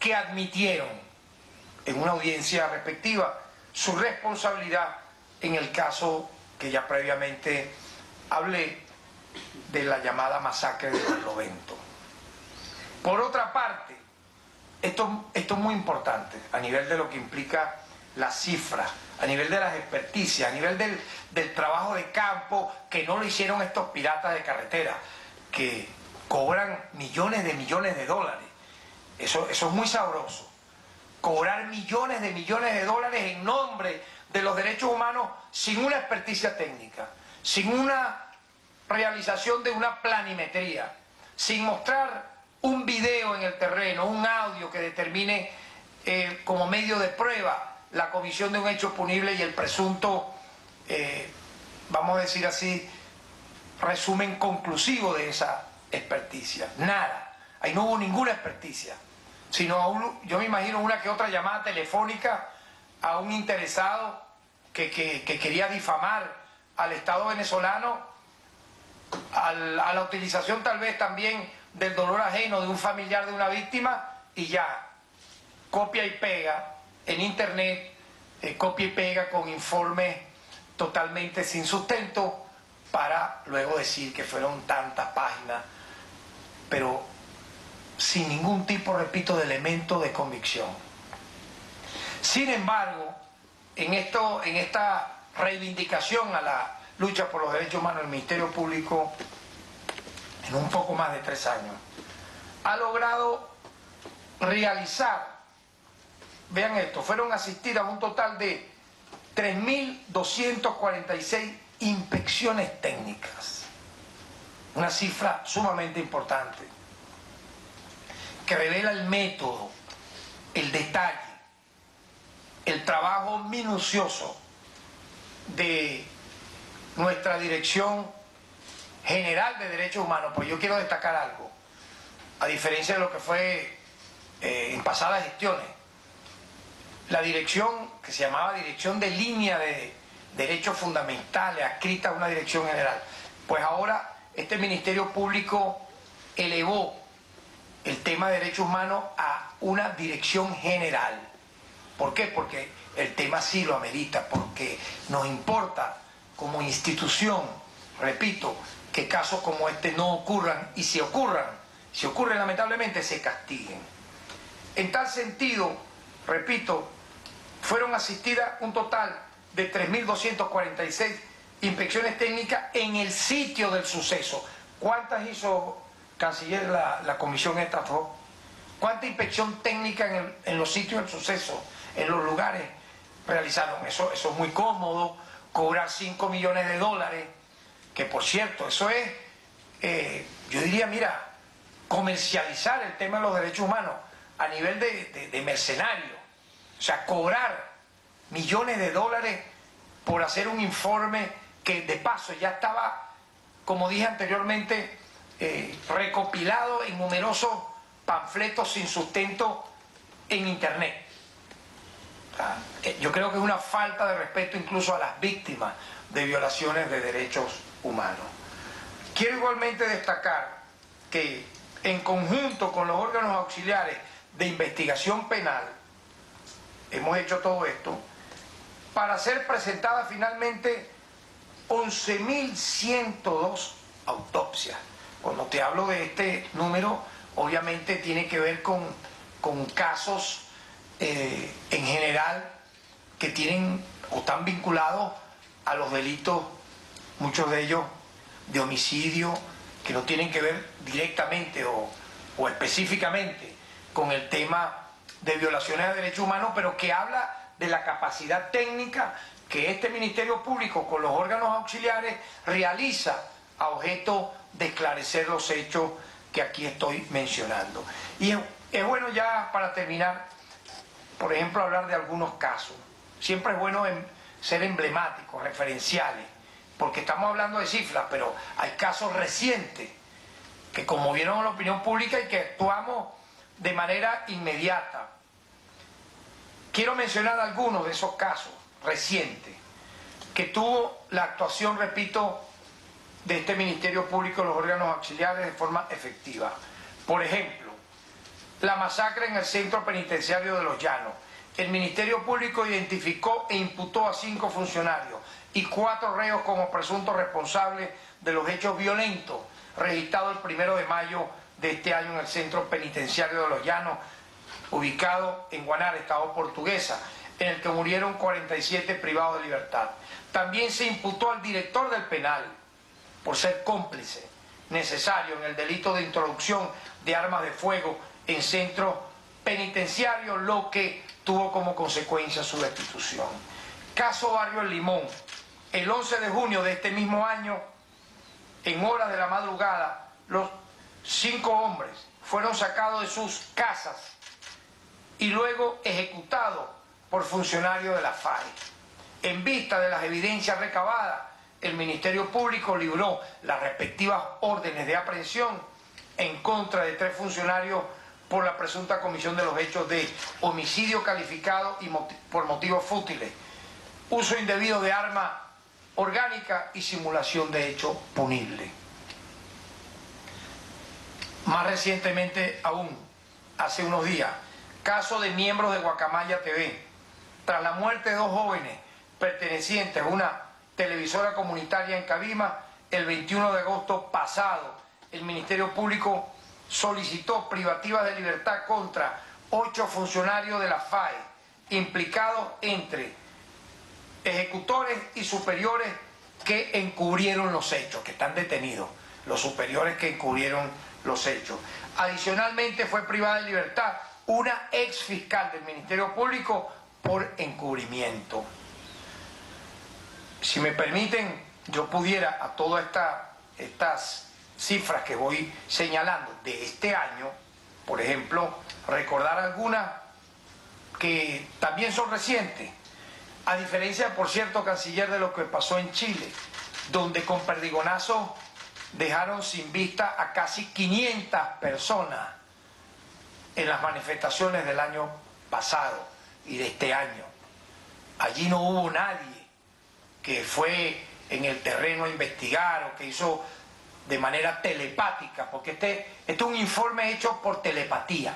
que admitieron en una audiencia respectiva su responsabilidad en el caso que ya previamente hablé de la llamada masacre de Barlovento. Por otra parte, esto, esto es muy importante a nivel de lo que implica las cifras, a nivel de las experticias, a nivel del, del trabajo de campo que no lo hicieron estos piratas de carretera, que cobran millones de millones de dólares. Eso, eso es muy sabroso. Cobrar millones de millones de dólares en nombre de los derechos humanos sin una experticia técnica, sin una realización de una planimetría, sin mostrar un video en el terreno, un audio que determine eh, como medio de prueba la comisión de un hecho punible y el presunto, eh, vamos a decir así, resumen conclusivo de esa experticia. Nada. Ahí no hubo ninguna experticia, sino a un, yo me imagino una que otra llamada telefónica a un interesado que, que, que quería difamar al Estado venezolano, al, a la utilización tal vez también del dolor ajeno de un familiar de una víctima, y ya, copia y pega en internet, eh, copia y pega con informes totalmente sin sustento para luego decir que fueron tantas páginas, pero sin ningún tipo, repito, de elemento de convicción. Sin embargo, en, esto, en esta reivindicación a la lucha por los derechos humanos, el Ministerio Público, en un poco más de tres años, ha logrado realizar, vean esto, fueron asistidas a un total de tres mil doscientas cuarenta y seis inspecciones técnicas. Una cifra sumamente importante, que revela el método, el detalle, el trabajo minucioso de nuestra Dirección General de Derechos Humanos. Pues yo quiero destacar algo, a diferencia de lo que fue eh, en pasadas gestiones. La dirección, que se llamaba Dirección de Línea de Derechos Fundamentales, adscrita a una dirección general, pues ahora este Ministerio Público elevó el tema de derechos humanos a una dirección general. ¿Por qué? Porque el tema sí lo amerita, porque nos importa como institución, repito, que casos como este no ocurran, y si ocurran, si ocurren lamentablemente, se castiguen. En tal sentido, repito, fueron asistidas un total de tres mil doscientas cuarenta y seis inspecciones técnicas en el sitio del suceso. ¿Cuántas hizo, canciller, la, la comisión esta? ¿Cuánta inspección técnica en, el, en los sitios del suceso, en los lugares realizaron? Eso, eso es muy cómodo, cobrar cinco millones de dólares, que por cierto, eso es, eh, yo diría, mira, comercializar el tema de los derechos humanos a nivel de, de, de mercenario. O sea, cobrar millones de dólares por hacer un informe que de paso ya estaba, como dije anteriormente, eh, recopilado en numerosos panfletos sin sustento en internet. O sea, eh, yo creo que es una falta de respeto incluso a las víctimas de violaciones de derechos humanos. Quiero igualmente destacar que en conjunto con los órganos auxiliares de investigación penal, hemos hecho todo esto para ser presentada finalmente once mil ciento dos autopsias. Cuando te hablo de este número, obviamente tiene que ver con, con casos eh, en general que tienen o están vinculados a los delitos, muchos de ellos de homicidio, que no tienen que ver directamente o, o específicamente con el tema de violaciones de derechos humanos, pero que habla de la capacidad técnica que este Ministerio Público con los órganos auxiliares realiza a objeto de esclarecer los hechos que aquí estoy mencionando. Y es, es bueno ya para terminar, por ejemplo, hablar de algunos casos. Siempre es bueno en, ser emblemáticos, referenciales, porque estamos hablando de cifras, pero hay casos recientes que conmovieron a la opinión pública y que actuamos de manera inmediata. Quiero mencionar algunos de esos casos recientes que tuvo la actuación, repito, de este Ministerio Público y los órganos auxiliares de forma efectiva. Por ejemplo, la masacre en el centro penitenciario de Los Llanos. El Ministerio Público identificó e imputó a cinco funcionarios y cuatro reos como presuntos responsables de los hechos violentos registrados el primero de mayo de este año en el centro penitenciario de Los Llanos, ubicado en Guanare, Estado Portuguesa, en el que murieron cuarenta y siete privados de libertad. También se imputó al director del penal por ser cómplice necesario en el delito de introducción de armas de fuego en centro penitenciario, lo que tuvo como consecuencia su destitución. Caso Barrio El Limón. El once de junio de este mismo año, en horas de la madrugada, los cinco hombres fueron sacados de sus casas y luego ejecutados por funcionarios de la F A E. En vista de las evidencias recabadas, el Ministerio Público libró las respectivas órdenes de aprehensión en contra de tres funcionarios por la presunta comisión de los hechos de homicidio calificado y moti- por motivos fútiles, uso indebido de arma orgánica y simulación de hecho punible. Más recientemente aún, hace unos días, caso de miembros de Guacamaya T V. Tras la muerte de dos jóvenes pertenecientes a una televisora comunitaria en Cabima, el veintiuno de agosto pasado, el Ministerio Público solicitó privativas de libertad contra ocho funcionarios de la F A E, implicados entre ejecutores y superiores que encubrieron los hechos, que están detenidos, los superiores que encubrieron los hechos. Adicionalmente fue privada de libertad una ex fiscal del Ministerio Público por encubrimiento. Si me permiten, yo pudiera a todas esta, estas cifras que voy señalando de este año, por ejemplo, recordar algunas que también son recientes, a diferencia, por cierto, canciller, de lo que pasó en Chile, donde con perdigonazo dejaron sin vista a casi quinientas personas en las manifestaciones del año pasado y de este año. Allí no hubo nadie que fue en el terreno a investigar o que hizo de manera telepática, porque este, este es un informe hecho por telepatía.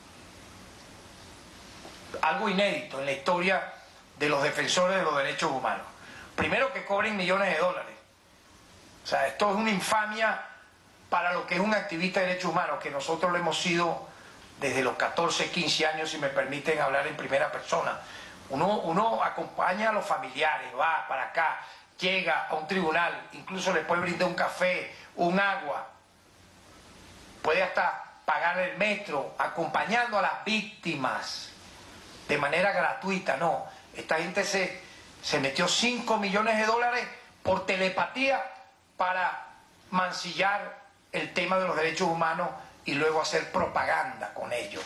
Algo inédito en la historia de los defensores de los derechos humanos. Primero, que cobren millones de dólares. O sea, esto es una infamia para lo que es un activista de derechos humanos, que nosotros lo hemos sido desde los catorce, quince años, si me permiten hablar en primera persona. Uno, uno acompaña a los familiares, va para acá, llega a un tribunal, incluso le puede brindar un café, un agua, puede hasta pagar el metro, acompañando a las víctimas de manera gratuita. No, esta gente se, se metió cinco millones de dólares por telepatía para mancillar el tema de los derechos humanos y luego hacer propaganda con ellos.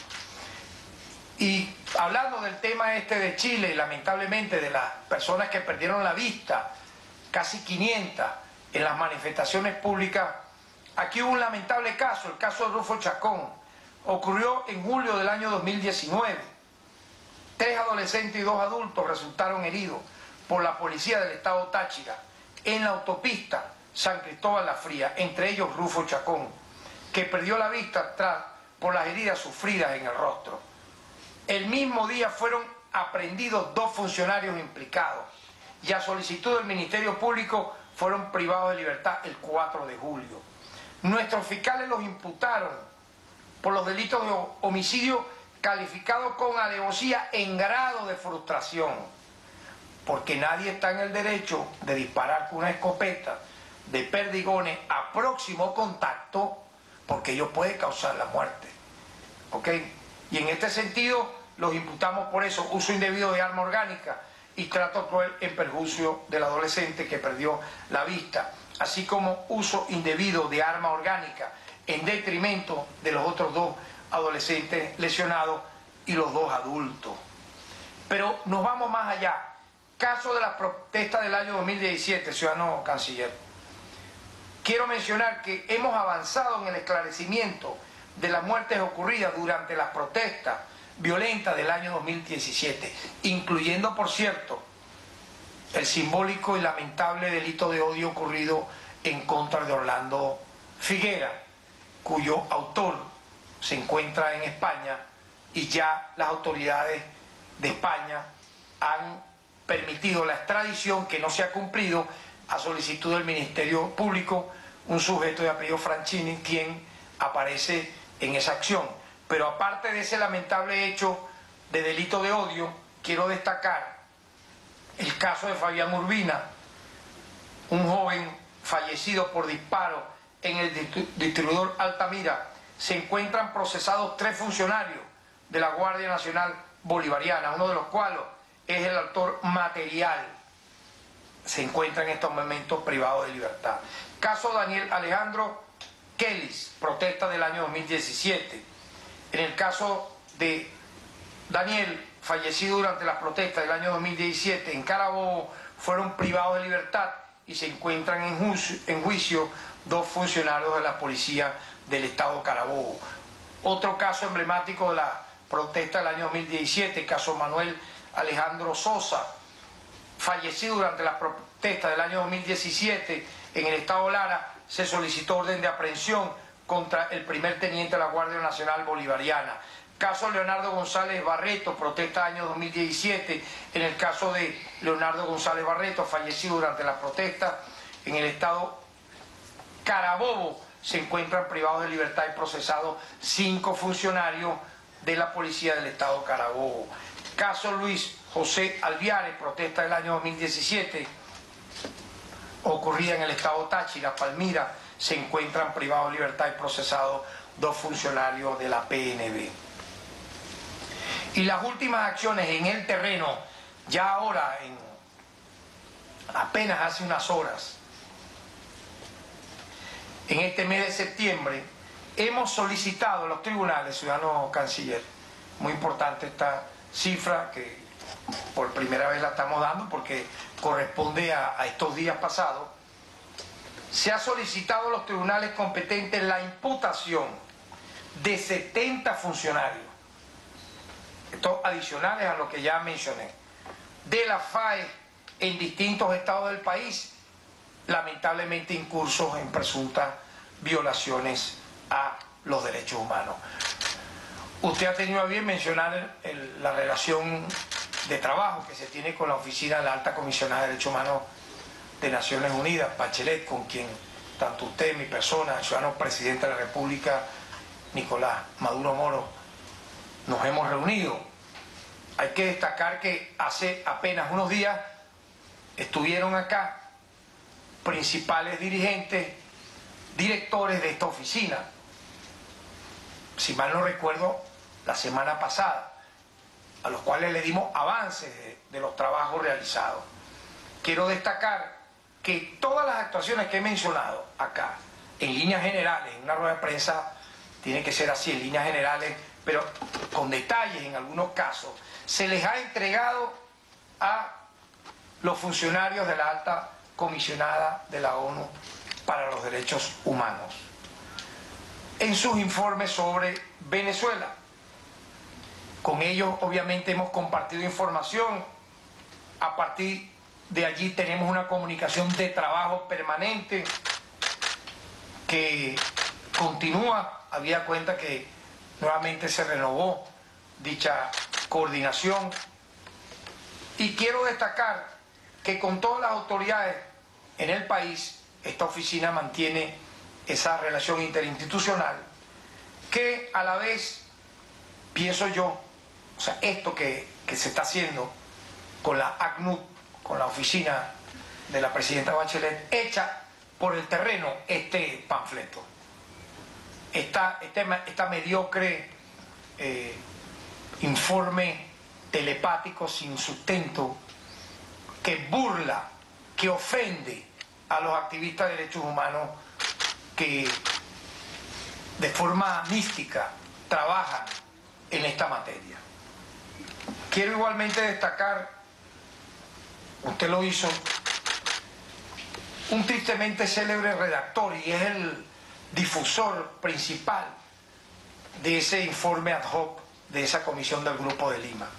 Y hablando del tema este de Chile, lamentablemente, de las personas que perdieron la vista, casi quinientas en las manifestaciones públicas, aquí hubo un lamentable caso, el caso de Rufo Chacón. Ocurrió en julio del año dos mil diecinueve. Tres adolescentes y dos adultos resultaron heridos por la policía del estado Táchira en la autopista San Cristóbal La Fría, entre ellos Rufo Chacón, que perdió la vista tras, por las heridas sufridas en el rostro. El mismo día fueron aprehendidos dos funcionarios implicados y a solicitud del Ministerio Público fueron privados de libertad el cuatro de julio. Nuestros fiscales los imputaron por los delitos de homicidio calificado con alevosía en grado de frustración, porque nadie está en el derecho de disparar con una escopeta de perdigones a próximo contacto, porque ello puede causar la muerte. ¿Ok? Y en este sentido los imputamos por eso: uso indebido de arma orgánica y trato cruel en perjuicio del adolescente que perdió la vista, así como uso indebido de arma orgánica en detrimento de los otros dos adolescentes lesionados y los dos adultos. Pero nos vamos más allá. Caso de la protesta del año dos mil diecisiete, ciudadano canciller. Quiero mencionar que hemos avanzado en el esclarecimiento de las muertes ocurridas durante las protestas violentas del año dos mil diecisiete, incluyendo, por cierto, el simbólico y lamentable delito de odio ocurrido en contra de Orlando Figuera, cuyo autor se encuentra en España y ya las autoridades de España han permitido la extradición, que no se ha cumplido, a solicitud del Ministerio Público, un sujeto de apellido Franchini, quien aparece en esa acción. Pero aparte de ese lamentable hecho de delito de odio, quiero destacar el caso de Fabián Urbina, un joven fallecido por disparo en el distribuidor Altamira. Se encuentran procesados tres funcionarios de la Guardia Nacional Bolivariana, uno de los cuales es el autor material. Se encuentra en estos momentos privado de libertad. Caso Daniel Alejandro Kellis, protesta del año dos mil diecisiete. En el caso de Daniel, fallecido durante las protestas del año dos mil diecisiete, en Carabobo fueron privados de libertad y se encuentran en juicio, en juicio dos funcionarios de la policía del estado Carabobo. Otro caso emblemático de la protesta del año dos mil diecisiete, caso Manuel Alejandro Sosa, fallecido durante las protestas del año dos mil diecisiete en el estado Lara. Se solicitó orden de aprehensión contra el primer teniente de la Guardia Nacional Bolivariana. Caso Leonardo González Barreto, protesta año dos mil diecisiete. En el caso de Leonardo González Barreto, fallecido durante las protestas en el estado Carabobo, se encuentran privados de libertad y procesados cinco funcionarios de la policía del estado Carabobo. Caso Luis José Alviares, protesta del año dos mil diecisiete, ocurrida en el estado Táchira, Palmira, se encuentran privados de libertad y procesados dos funcionarios de la P N B. Y las últimas acciones en el terreno, ya ahora, en apenas hace unas horas, en este mes de septiembre, hemos solicitado a los tribunales, ciudadano canciller, muy importante esta cifra que por primera vez la estamos dando porque corresponde a, a estos días pasados, se ha solicitado a los tribunales competentes la imputación de setenta funcionarios, estos adicionales a lo que ya mencioné, de la F A E en distintos estados del país, lamentablemente incursos en presuntas violaciones a los derechos humanos. Usted ha tenido a bien mencionar el, el, la relación de trabajo que se tiene con la oficina de la Alta Comisionada de Derechos Humanos de Naciones Unidas, Bachelet, con quien tanto usted, mi persona, el ciudadano presidente de la República, Nicolás Maduro Moro, nos hemos reunido. Hay que destacar que hace apenas unos días estuvieron acá principales dirigentes, directores de esta oficina, si mal no recuerdo, la semana pasada, a los cuales le dimos avances de, de los trabajos realizados. Quiero destacar que todas las actuaciones que he mencionado acá, en líneas generales, en una rueda de prensa tiene que ser así, en líneas generales, pero con detalles en algunos casos, se les ha entregado a los funcionarios de la Alta Comisionada de la ONU para los Derechos Humanos en sus informes sobre Venezuela. Con ellos obviamente hemos compartido información, a partir de allí tenemos una comunicación de trabajo permanente que continúa, habida cuenta que nuevamente se renovó dicha coordinación. Y quiero destacar que con todas las autoridades en el país, esta oficina mantiene esa relación interinstitucional que a la vez, pienso yo, o sea, esto que, que se está haciendo con la A C N U D, con la oficina de la presidenta Bachelet, echa por el terreno este panfleto, esta, este, esta mediocre eh, informe telepático sin sustento que burla, que ofende a los activistas de derechos humanos que de forma mística trabajan en esta materia. Quiero igualmente destacar, usted lo hizo, un tristemente célebre redactor y es el difusor principal de ese informe ad hoc de esa comisión del Grupo de Lima,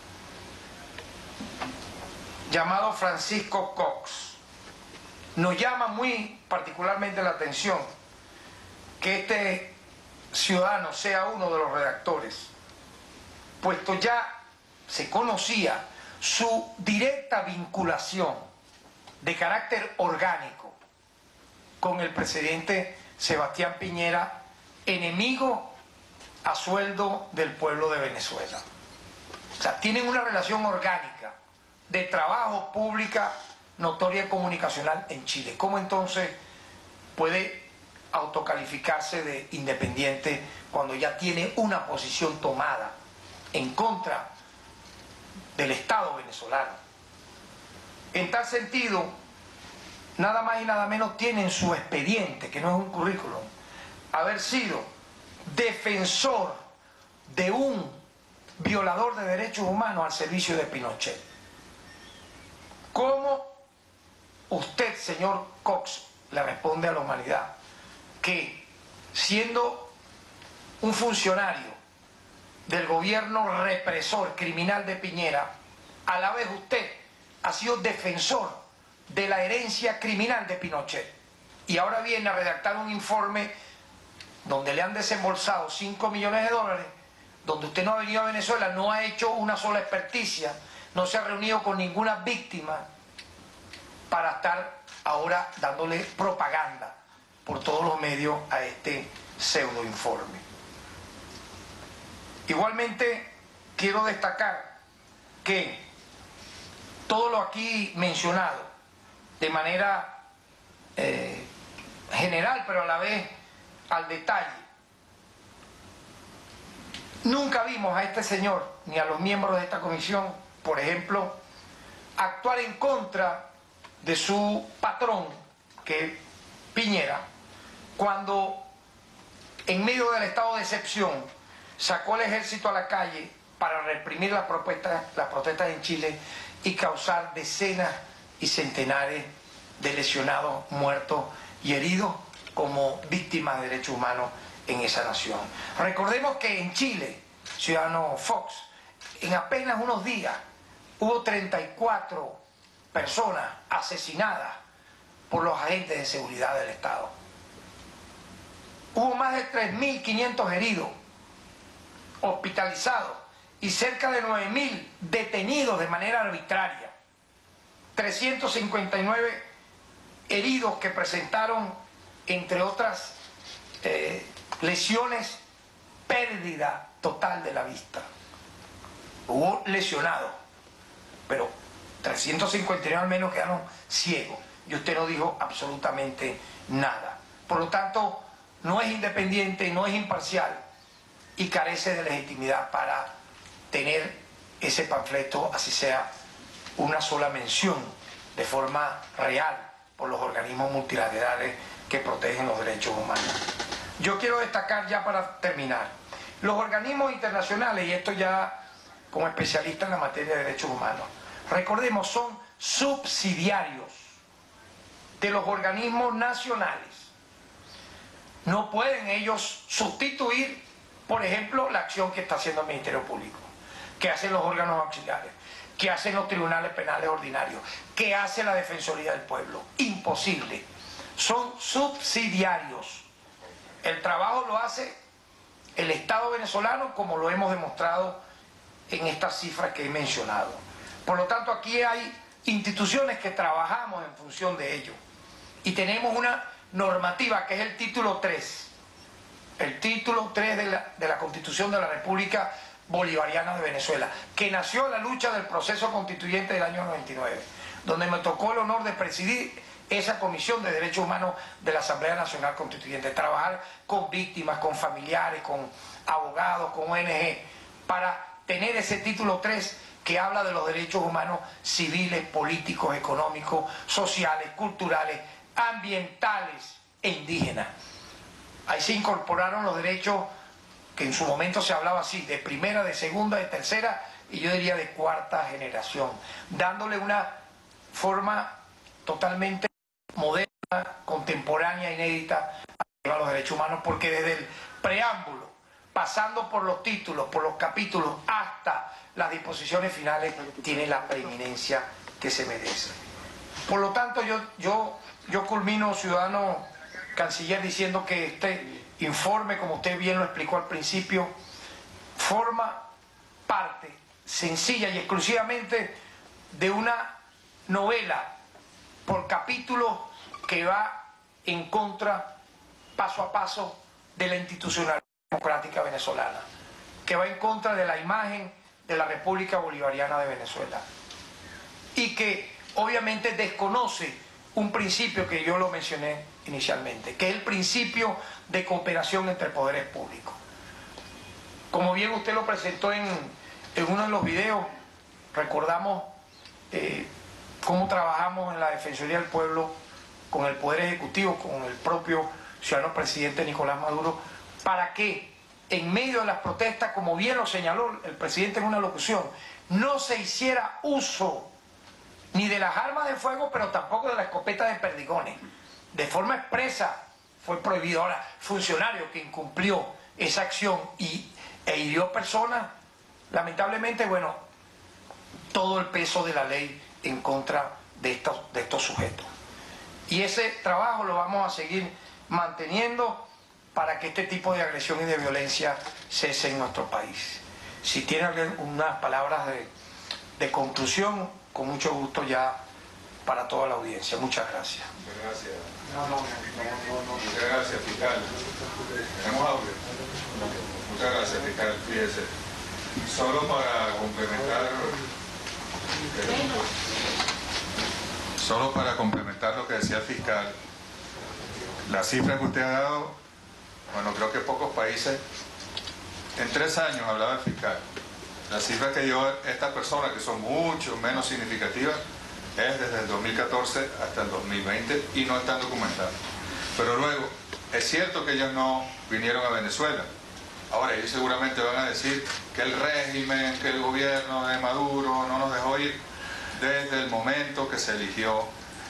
llamado Francisco Cox. Nos llama muy particularmente la atención que este ciudadano sea uno de los redactores, puesto ya se conocía su directa vinculación de carácter orgánico con el presidente Sebastián Piñera, enemigo a sueldo del pueblo de Venezuela. O sea, tienen una relación orgánica de trabajo pública, notoria y comunicacional en Chile. ¿Cómo entonces puede autocalificarse de independiente cuando ya tiene una posición tomada en contra del Estado venezolano? En tal sentido, nada más y nada menos tiene en su expediente, que no es un currículum, haber sido defensor de un violador de derechos humanos al servicio de Pinochet. ¿Cómo usted, señor Cox, le responde a la humanidad que, siendo un funcionario del gobierno represor criminal de Piñera, a la vez usted ha sido defensor de la herencia criminal de Pinochet, y ahora viene a redactar un informe donde le han desembolsado cinco millones de dólares, donde usted no ha venido a Venezuela, no ha hecho una sola experticia, no se ha reunido con ninguna víctima, para estar ahora dándole propaganda por todos los medios a este pseudo informe? Igualmente quiero destacar que todo lo aquí mencionado de manera eh, general, pero a la vez al detalle, nunca vimos a este señor ni a los miembros de esta comisión, por ejemplo, actuar en contra de su patrón, que es Piñera, cuando en medio del estado de excepción sacó el ejército a la calle para reprimir las protestas, las protestas en Chile y causar decenas y centenares de lesionados, muertos y heridos como víctimas de derechos humanos en esa nación. Recordemos que en Chile, ciudadano Fox, en apenas unos días hubo treinta y cuatro personas asesinadas por los agentes de seguridad del Estado. Hubo más de tres mil quinientos heridos, hospitalizados, y cerca de nueve mil detenidos de manera arbitraria. trescientos cincuenta y nueve heridos que presentaron, entre otras eh, lesiones, pérdida total de la vista. Hubo lesionados, pero trescientos cincuenta y nueve al menos quedaron ciegos, y usted no dijo absolutamente nada. Por lo tanto, no es independiente, no es imparcial, y carece de legitimidad para tener ese panfleto, así sea una sola mención de forma real por los organismos multilaterales que protegen los derechos humanos. Yo quiero destacar, ya para terminar, los organismos internacionales, y esto ya como especialista en la materia de derechos humanos, recordemos, son subsidiarios de los organismos nacionales. No pueden ellos sustituir, por ejemplo, la acción que está haciendo el Ministerio Público, que hacen los órganos auxiliares, que hacen los tribunales penales ordinarios, que hace la Defensoría del Pueblo. Imposible. Son subsidiarios. El trabajo lo hace el Estado venezolano, como lo hemos demostrado en estas cifras que he mencionado. Por lo tanto, aquí hay instituciones que trabajamos en función de ello. Y tenemos una normativa que es el título tres. El título tres de la, de la Constitución de la República Bolivariana de Venezuela, que nació en la lucha del proceso constituyente del año noventa y nueve, donde me tocó el honor de presidir esa Comisión de Derechos Humanos de la Asamblea Nacional Constituyente, trabajar con víctimas, con familiares, con abogados, con O N G, para tener ese título tres que habla de los derechos humanos civiles, políticos, económicos, sociales, culturales, ambientales e indígenas. Ahí se incorporaron los derechos que en su momento se hablaba así, de primera, de segunda, de tercera y yo diría de cuarta generación, dándole una forma totalmente moderna, contemporánea, inédita a los derechos humanos, porque desde el preámbulo, pasando por los títulos, por los capítulos, hasta las disposiciones finales, tiene la preeminencia que se merece. Por lo tanto, yo, yo, yo culmino, ciudadano canciller, diciendo que este informe, como usted bien lo explicó al principio, forma parte sencilla y exclusivamente de una novela por capítulo que va en contra, paso a paso, de la institucionalidad democrática venezolana, que va en contra de la imagen de la República Bolivariana de Venezuela y que obviamente desconoce un principio que yo lo mencioné inicialmente, que es el principio de cooperación entre poderes públicos. Como bien usted lo presentó en, en uno de los videos, recordamos eh, cómo trabajamos en la Defensoría del Pueblo con el Poder Ejecutivo, con el propio ciudadano presidente Nicolás Maduro, para que en medio de las protestas, como bien lo señaló el presidente en una locución, no se hiciera uso ni de las armas de fuego, pero tampoco de la escopeta de perdigones. De forma expresa fue prohibido. Ahora, funcionario que incumplió esa acción y, e hirió personas, lamentablemente, bueno, todo el peso de la ley en contra de estos, de estos sujetos. Y ese trabajo lo vamos a seguir manteniendo para que este tipo de agresión y de violencia cese en nuestro país. Si tienen unas palabras de, de conclusión, con mucho gusto ya para toda la audiencia. Muchas gracias. Muchas gracias. No, no, no, no, no. Muchas gracias, fiscal. ¿Tenemos audio? Muchas gracias, fiscal. Fíjese. Solo para complementar... Solo para complementar lo que decía el fiscal, la cifra que usted ha dado, bueno, creo que pocos países, en tres años hablaba el fiscal, la cifra que dio esta persona, que son mucho menos significativas, es desde el dos mil catorce hasta el dos mil veinte y no están documentadas. Pero luego, es cierto que ellos no vinieron a Venezuela. Ahora, ellos seguramente van a decir que el régimen, que el gobierno de Maduro no nos dejó ir. Desde el momento que se eligió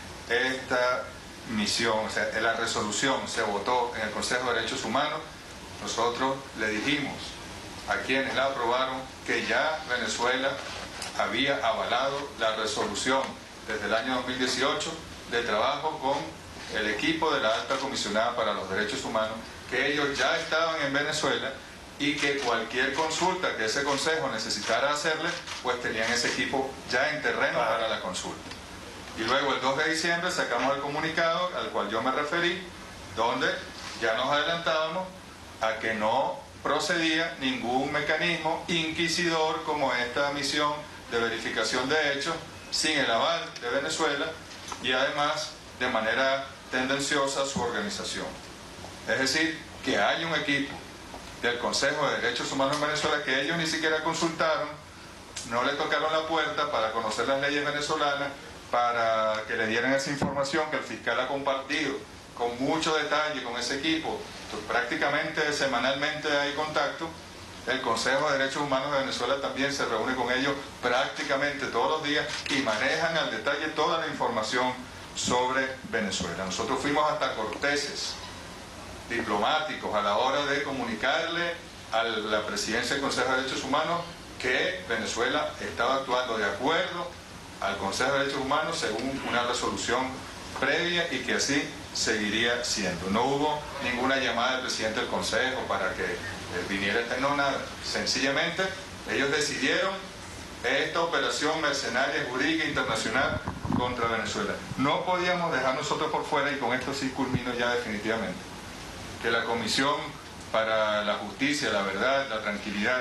esta misión, o sea, la resolución se votó en el Consejo de Derechos Humanos, nosotros le dijimos a quienes la aprobaron que ya Venezuela había avalado la resolución desde el año dos mil dieciocho de trabajo con el equipo de la Alta Comisionada para los Derechos Humanos, que ellos ya estaban en Venezuela y que cualquier consulta que ese consejo necesitara hacerle, pues tenían ese equipo ya en terreno para la consulta. Y luego el dos de diciembre sacamos el comunicado al cual yo me referí, donde ya nos adelantábamos a que no procedía ningún mecanismo inquisidor como esta misión de verificación de hechos sin el aval de Venezuela y además de manera tendenciosa su organización. Es decir, que hay un equipo del Consejo de Derechos Humanos en Venezuela que ellos ni siquiera consultaron, no le tocaron la puerta para conocer las leyes venezolanas, para que le dieran esa información que el fiscal ha compartido con mucho detalle con ese equipo. Entonces, prácticamente semanalmente hay contacto. El Consejo de Derechos Humanos de Venezuela también se reúne con ellos prácticamente todos los días y manejan al detalle toda la información sobre Venezuela. Nosotros fuimos hasta corteses diplomáticos a la hora de comunicarle a la presidencia del Consejo de Derechos Humanos que Venezuela estaba actuando de acuerdo al Consejo de Derechos Humanos según una resolución previa y que así seguiría siendo. No hubo ninguna llamada del presidente del Consejo para que viniera esta, no, nada. Sencillamente ellos decidieron esta operación mercenaria jurídica internacional contra Venezuela. No podíamos dejar nosotros por fuera, y con esto sí culmino ya definitivamente, que la Comisión para la Justicia, la Verdad, la Tranquilidad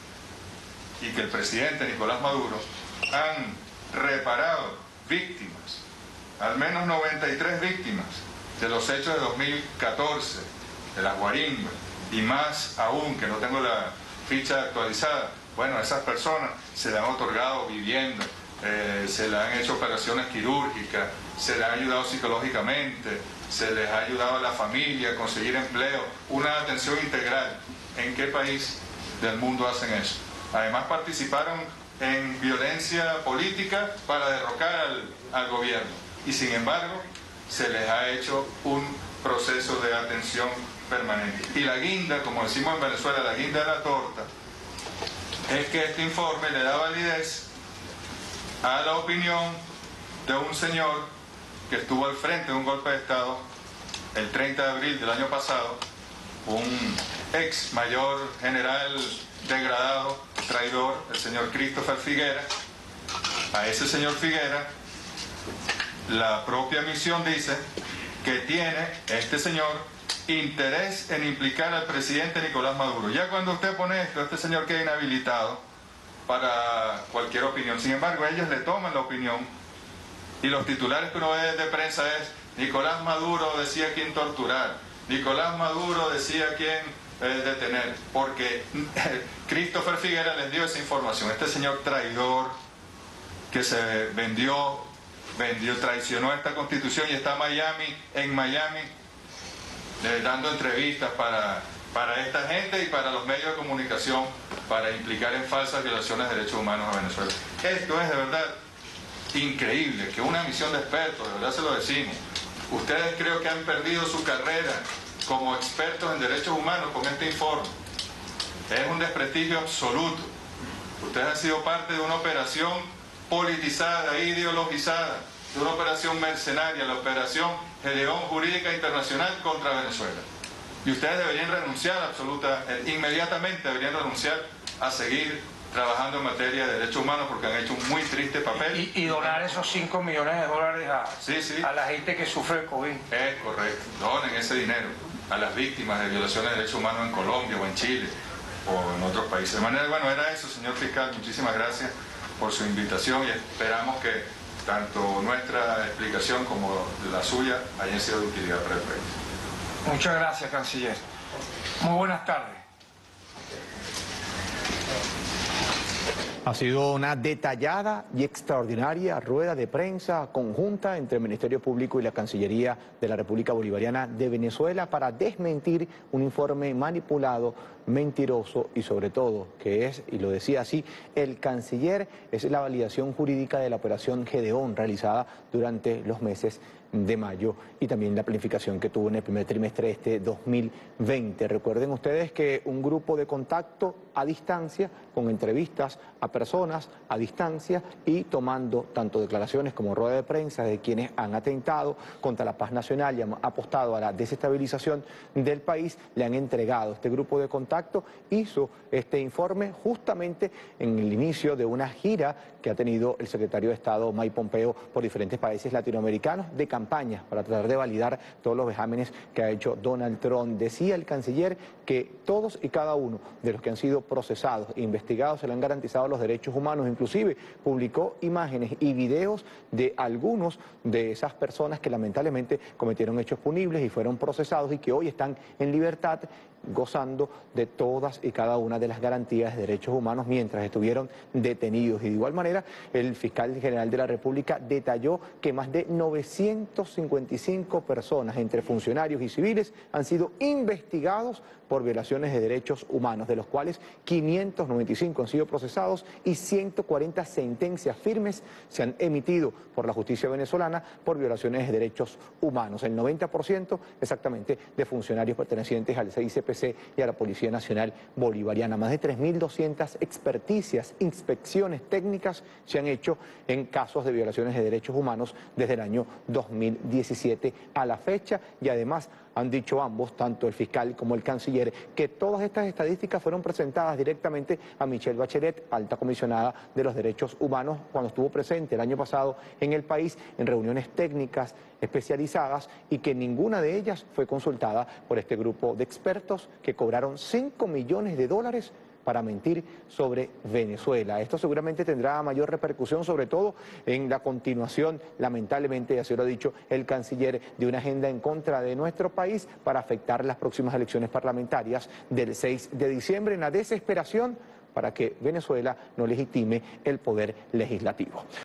y que el presidente Nicolás Maduro han reparado víctimas, al menos noventa y tres víctimas de los hechos de dos mil catorce, de las guarimbas, y más aún, que no tengo la ficha actualizada. Bueno, a esas personas se le han otorgado vivienda, eh, se le han hecho operaciones quirúrgicas, se les ha ayudado psicológicamente, se les ha ayudado a la familia a conseguir empleo, una atención integral. ¿En qué país del mundo hacen eso? Además participaron en violencia política para derrocar al, al gobierno y sin embargo se les ha hecho un proceso de atención permanente. Y la guinda, como decimos en Venezuela, la guinda de la torta, es que este informe le da validez a la opinión de un señor que estuvo al frente de un golpe de Estado el treinta de abril del año pasado un ex mayor general degradado, traidor, el señor Christopher Figuera. A ese señor Figuera, la propia misión dice que tiene este señor interés en implicar al presidente Nicolás Maduro. Ya cuando usted pone esto, este señor queda inhabilitado para cualquier opinión. Sin embargo, ellos le toman la opinión y los titulares que uno ve de prensa es: Nicolás Maduro decía quién torturar, Nicolás Maduro decía quién eh, detener, porque Christopher Figuera les dio esa información. Este señor traidor que se vendió, vendió, traicionó esta constitución y está en Miami, en Miami, eh, dando entrevistas para, para esta gente y para los medios de comunicación para implicar en falsas violaciones de derechos humanos a Venezuela. Esto es de verdad increíble, que una misión de expertos, de verdad se lo decimos. Ustedes creo que han perdido su carrera como expertos en derechos humanos con este informe. Es un desprestigio absoluto. Ustedes han sido parte de una operación politizada, ideologizada, de una operación mercenaria, la operación Gedeón Jurídica Internacional contra Venezuela. Y ustedes deberían renunciar absoluta, eh, inmediatamente deberían renunciar a seguir trabajando en materia de derechos humanos, porque han hecho un muy triste papel. Y, y donar esos cinco millones de dólares a, sí, sí. a la gente que sufre el COVID. Es correcto. Donen ese dinero a las víctimas de violaciones de derechos humanos en Colombia o en Chile o en otros países. De manera, bueno, era eso, señor fiscal. Muchísimas gracias por su invitación y esperamos que tanto nuestra explicación como la suya hayan sido de utilidad para el país. Muchas gracias, canciller. Muy buenas tardes. Ha sido una detallada y extraordinaria rueda de prensa conjunta entre el Ministerio Público y la Cancillería de la República Bolivariana de Venezuela para desmentir un informe manipulado, mentiroso y sobre todo, que es, y lo decía así, el canciller, es la validación jurídica de la operación Gedeón realizada durante los meses de mayo y también la planificación que tuvo en el primer trimestre de este dos mil veinte. Recuerden ustedes que un grupo de contacto a distancia, con entrevistas a personas a distancia y tomando tanto declaraciones como rueda de prensa de quienes han atentado contra la paz nacional y han apostado a la desestabilización del país, le han entregado. Este grupo de contacto hizo este informe justamente en el inicio de una gira que ha tenido el secretario de Estado Mike Pompeo por diferentes países latinoamericanos de campaña para tratar de validar todos los vejámenes que ha hecho Donald Trump. Decía el canciller que todos y cada uno de los que han sido procesados e investigados se le han garantizado los derechos humanos. Inclusive publicó imágenes y videos de algunos de esas personas que lamentablemente cometieron hechos punibles y fueron procesados y que hoy están en libertad gozando de todas y cada una de las garantías de derechos humanos mientras estuvieron detenidos. Y de igual manera, el fiscal general de la República detalló que más de novecientas cincuenta y cinco personas, entre funcionarios y civiles, han sido investigados por violaciones de derechos humanos, de los cuales quinientos noventa y cinco han sido procesados y ciento cuarenta sentencias firmes se han emitido por la justicia venezolana por violaciones de derechos humanos. El noventa por ciento exactamente de funcionarios pertenecientes al C I C P C y a la Policía Nacional Bolivariana. Más de tres mil doscientas experticias, inspecciones técnicas se han hecho en casos de violaciones de derechos humanos desde el año dos mil diecisiete a la fecha y además han dicho ambos, tanto el fiscal como el canciller, que todas estas estadísticas fueron presentadas directamente a Michelle Bachelet, alta comisionada de los derechos humanos, cuando estuvo presente el año pasado en el país en reuniones técnicas especializadas y que ninguna de ellas fue consultada por este grupo de expertos que cobraron cinco millones de dólares para mentir sobre Venezuela. Esto seguramente tendrá mayor repercusión, sobre todo en la continuación, lamentablemente, así lo ha dicho el canciller, de una agenda en contra de nuestro país para afectar las próximas elecciones parlamentarias del seis de diciembre, en la desesperación para que Venezuela no legitime el poder legislativo.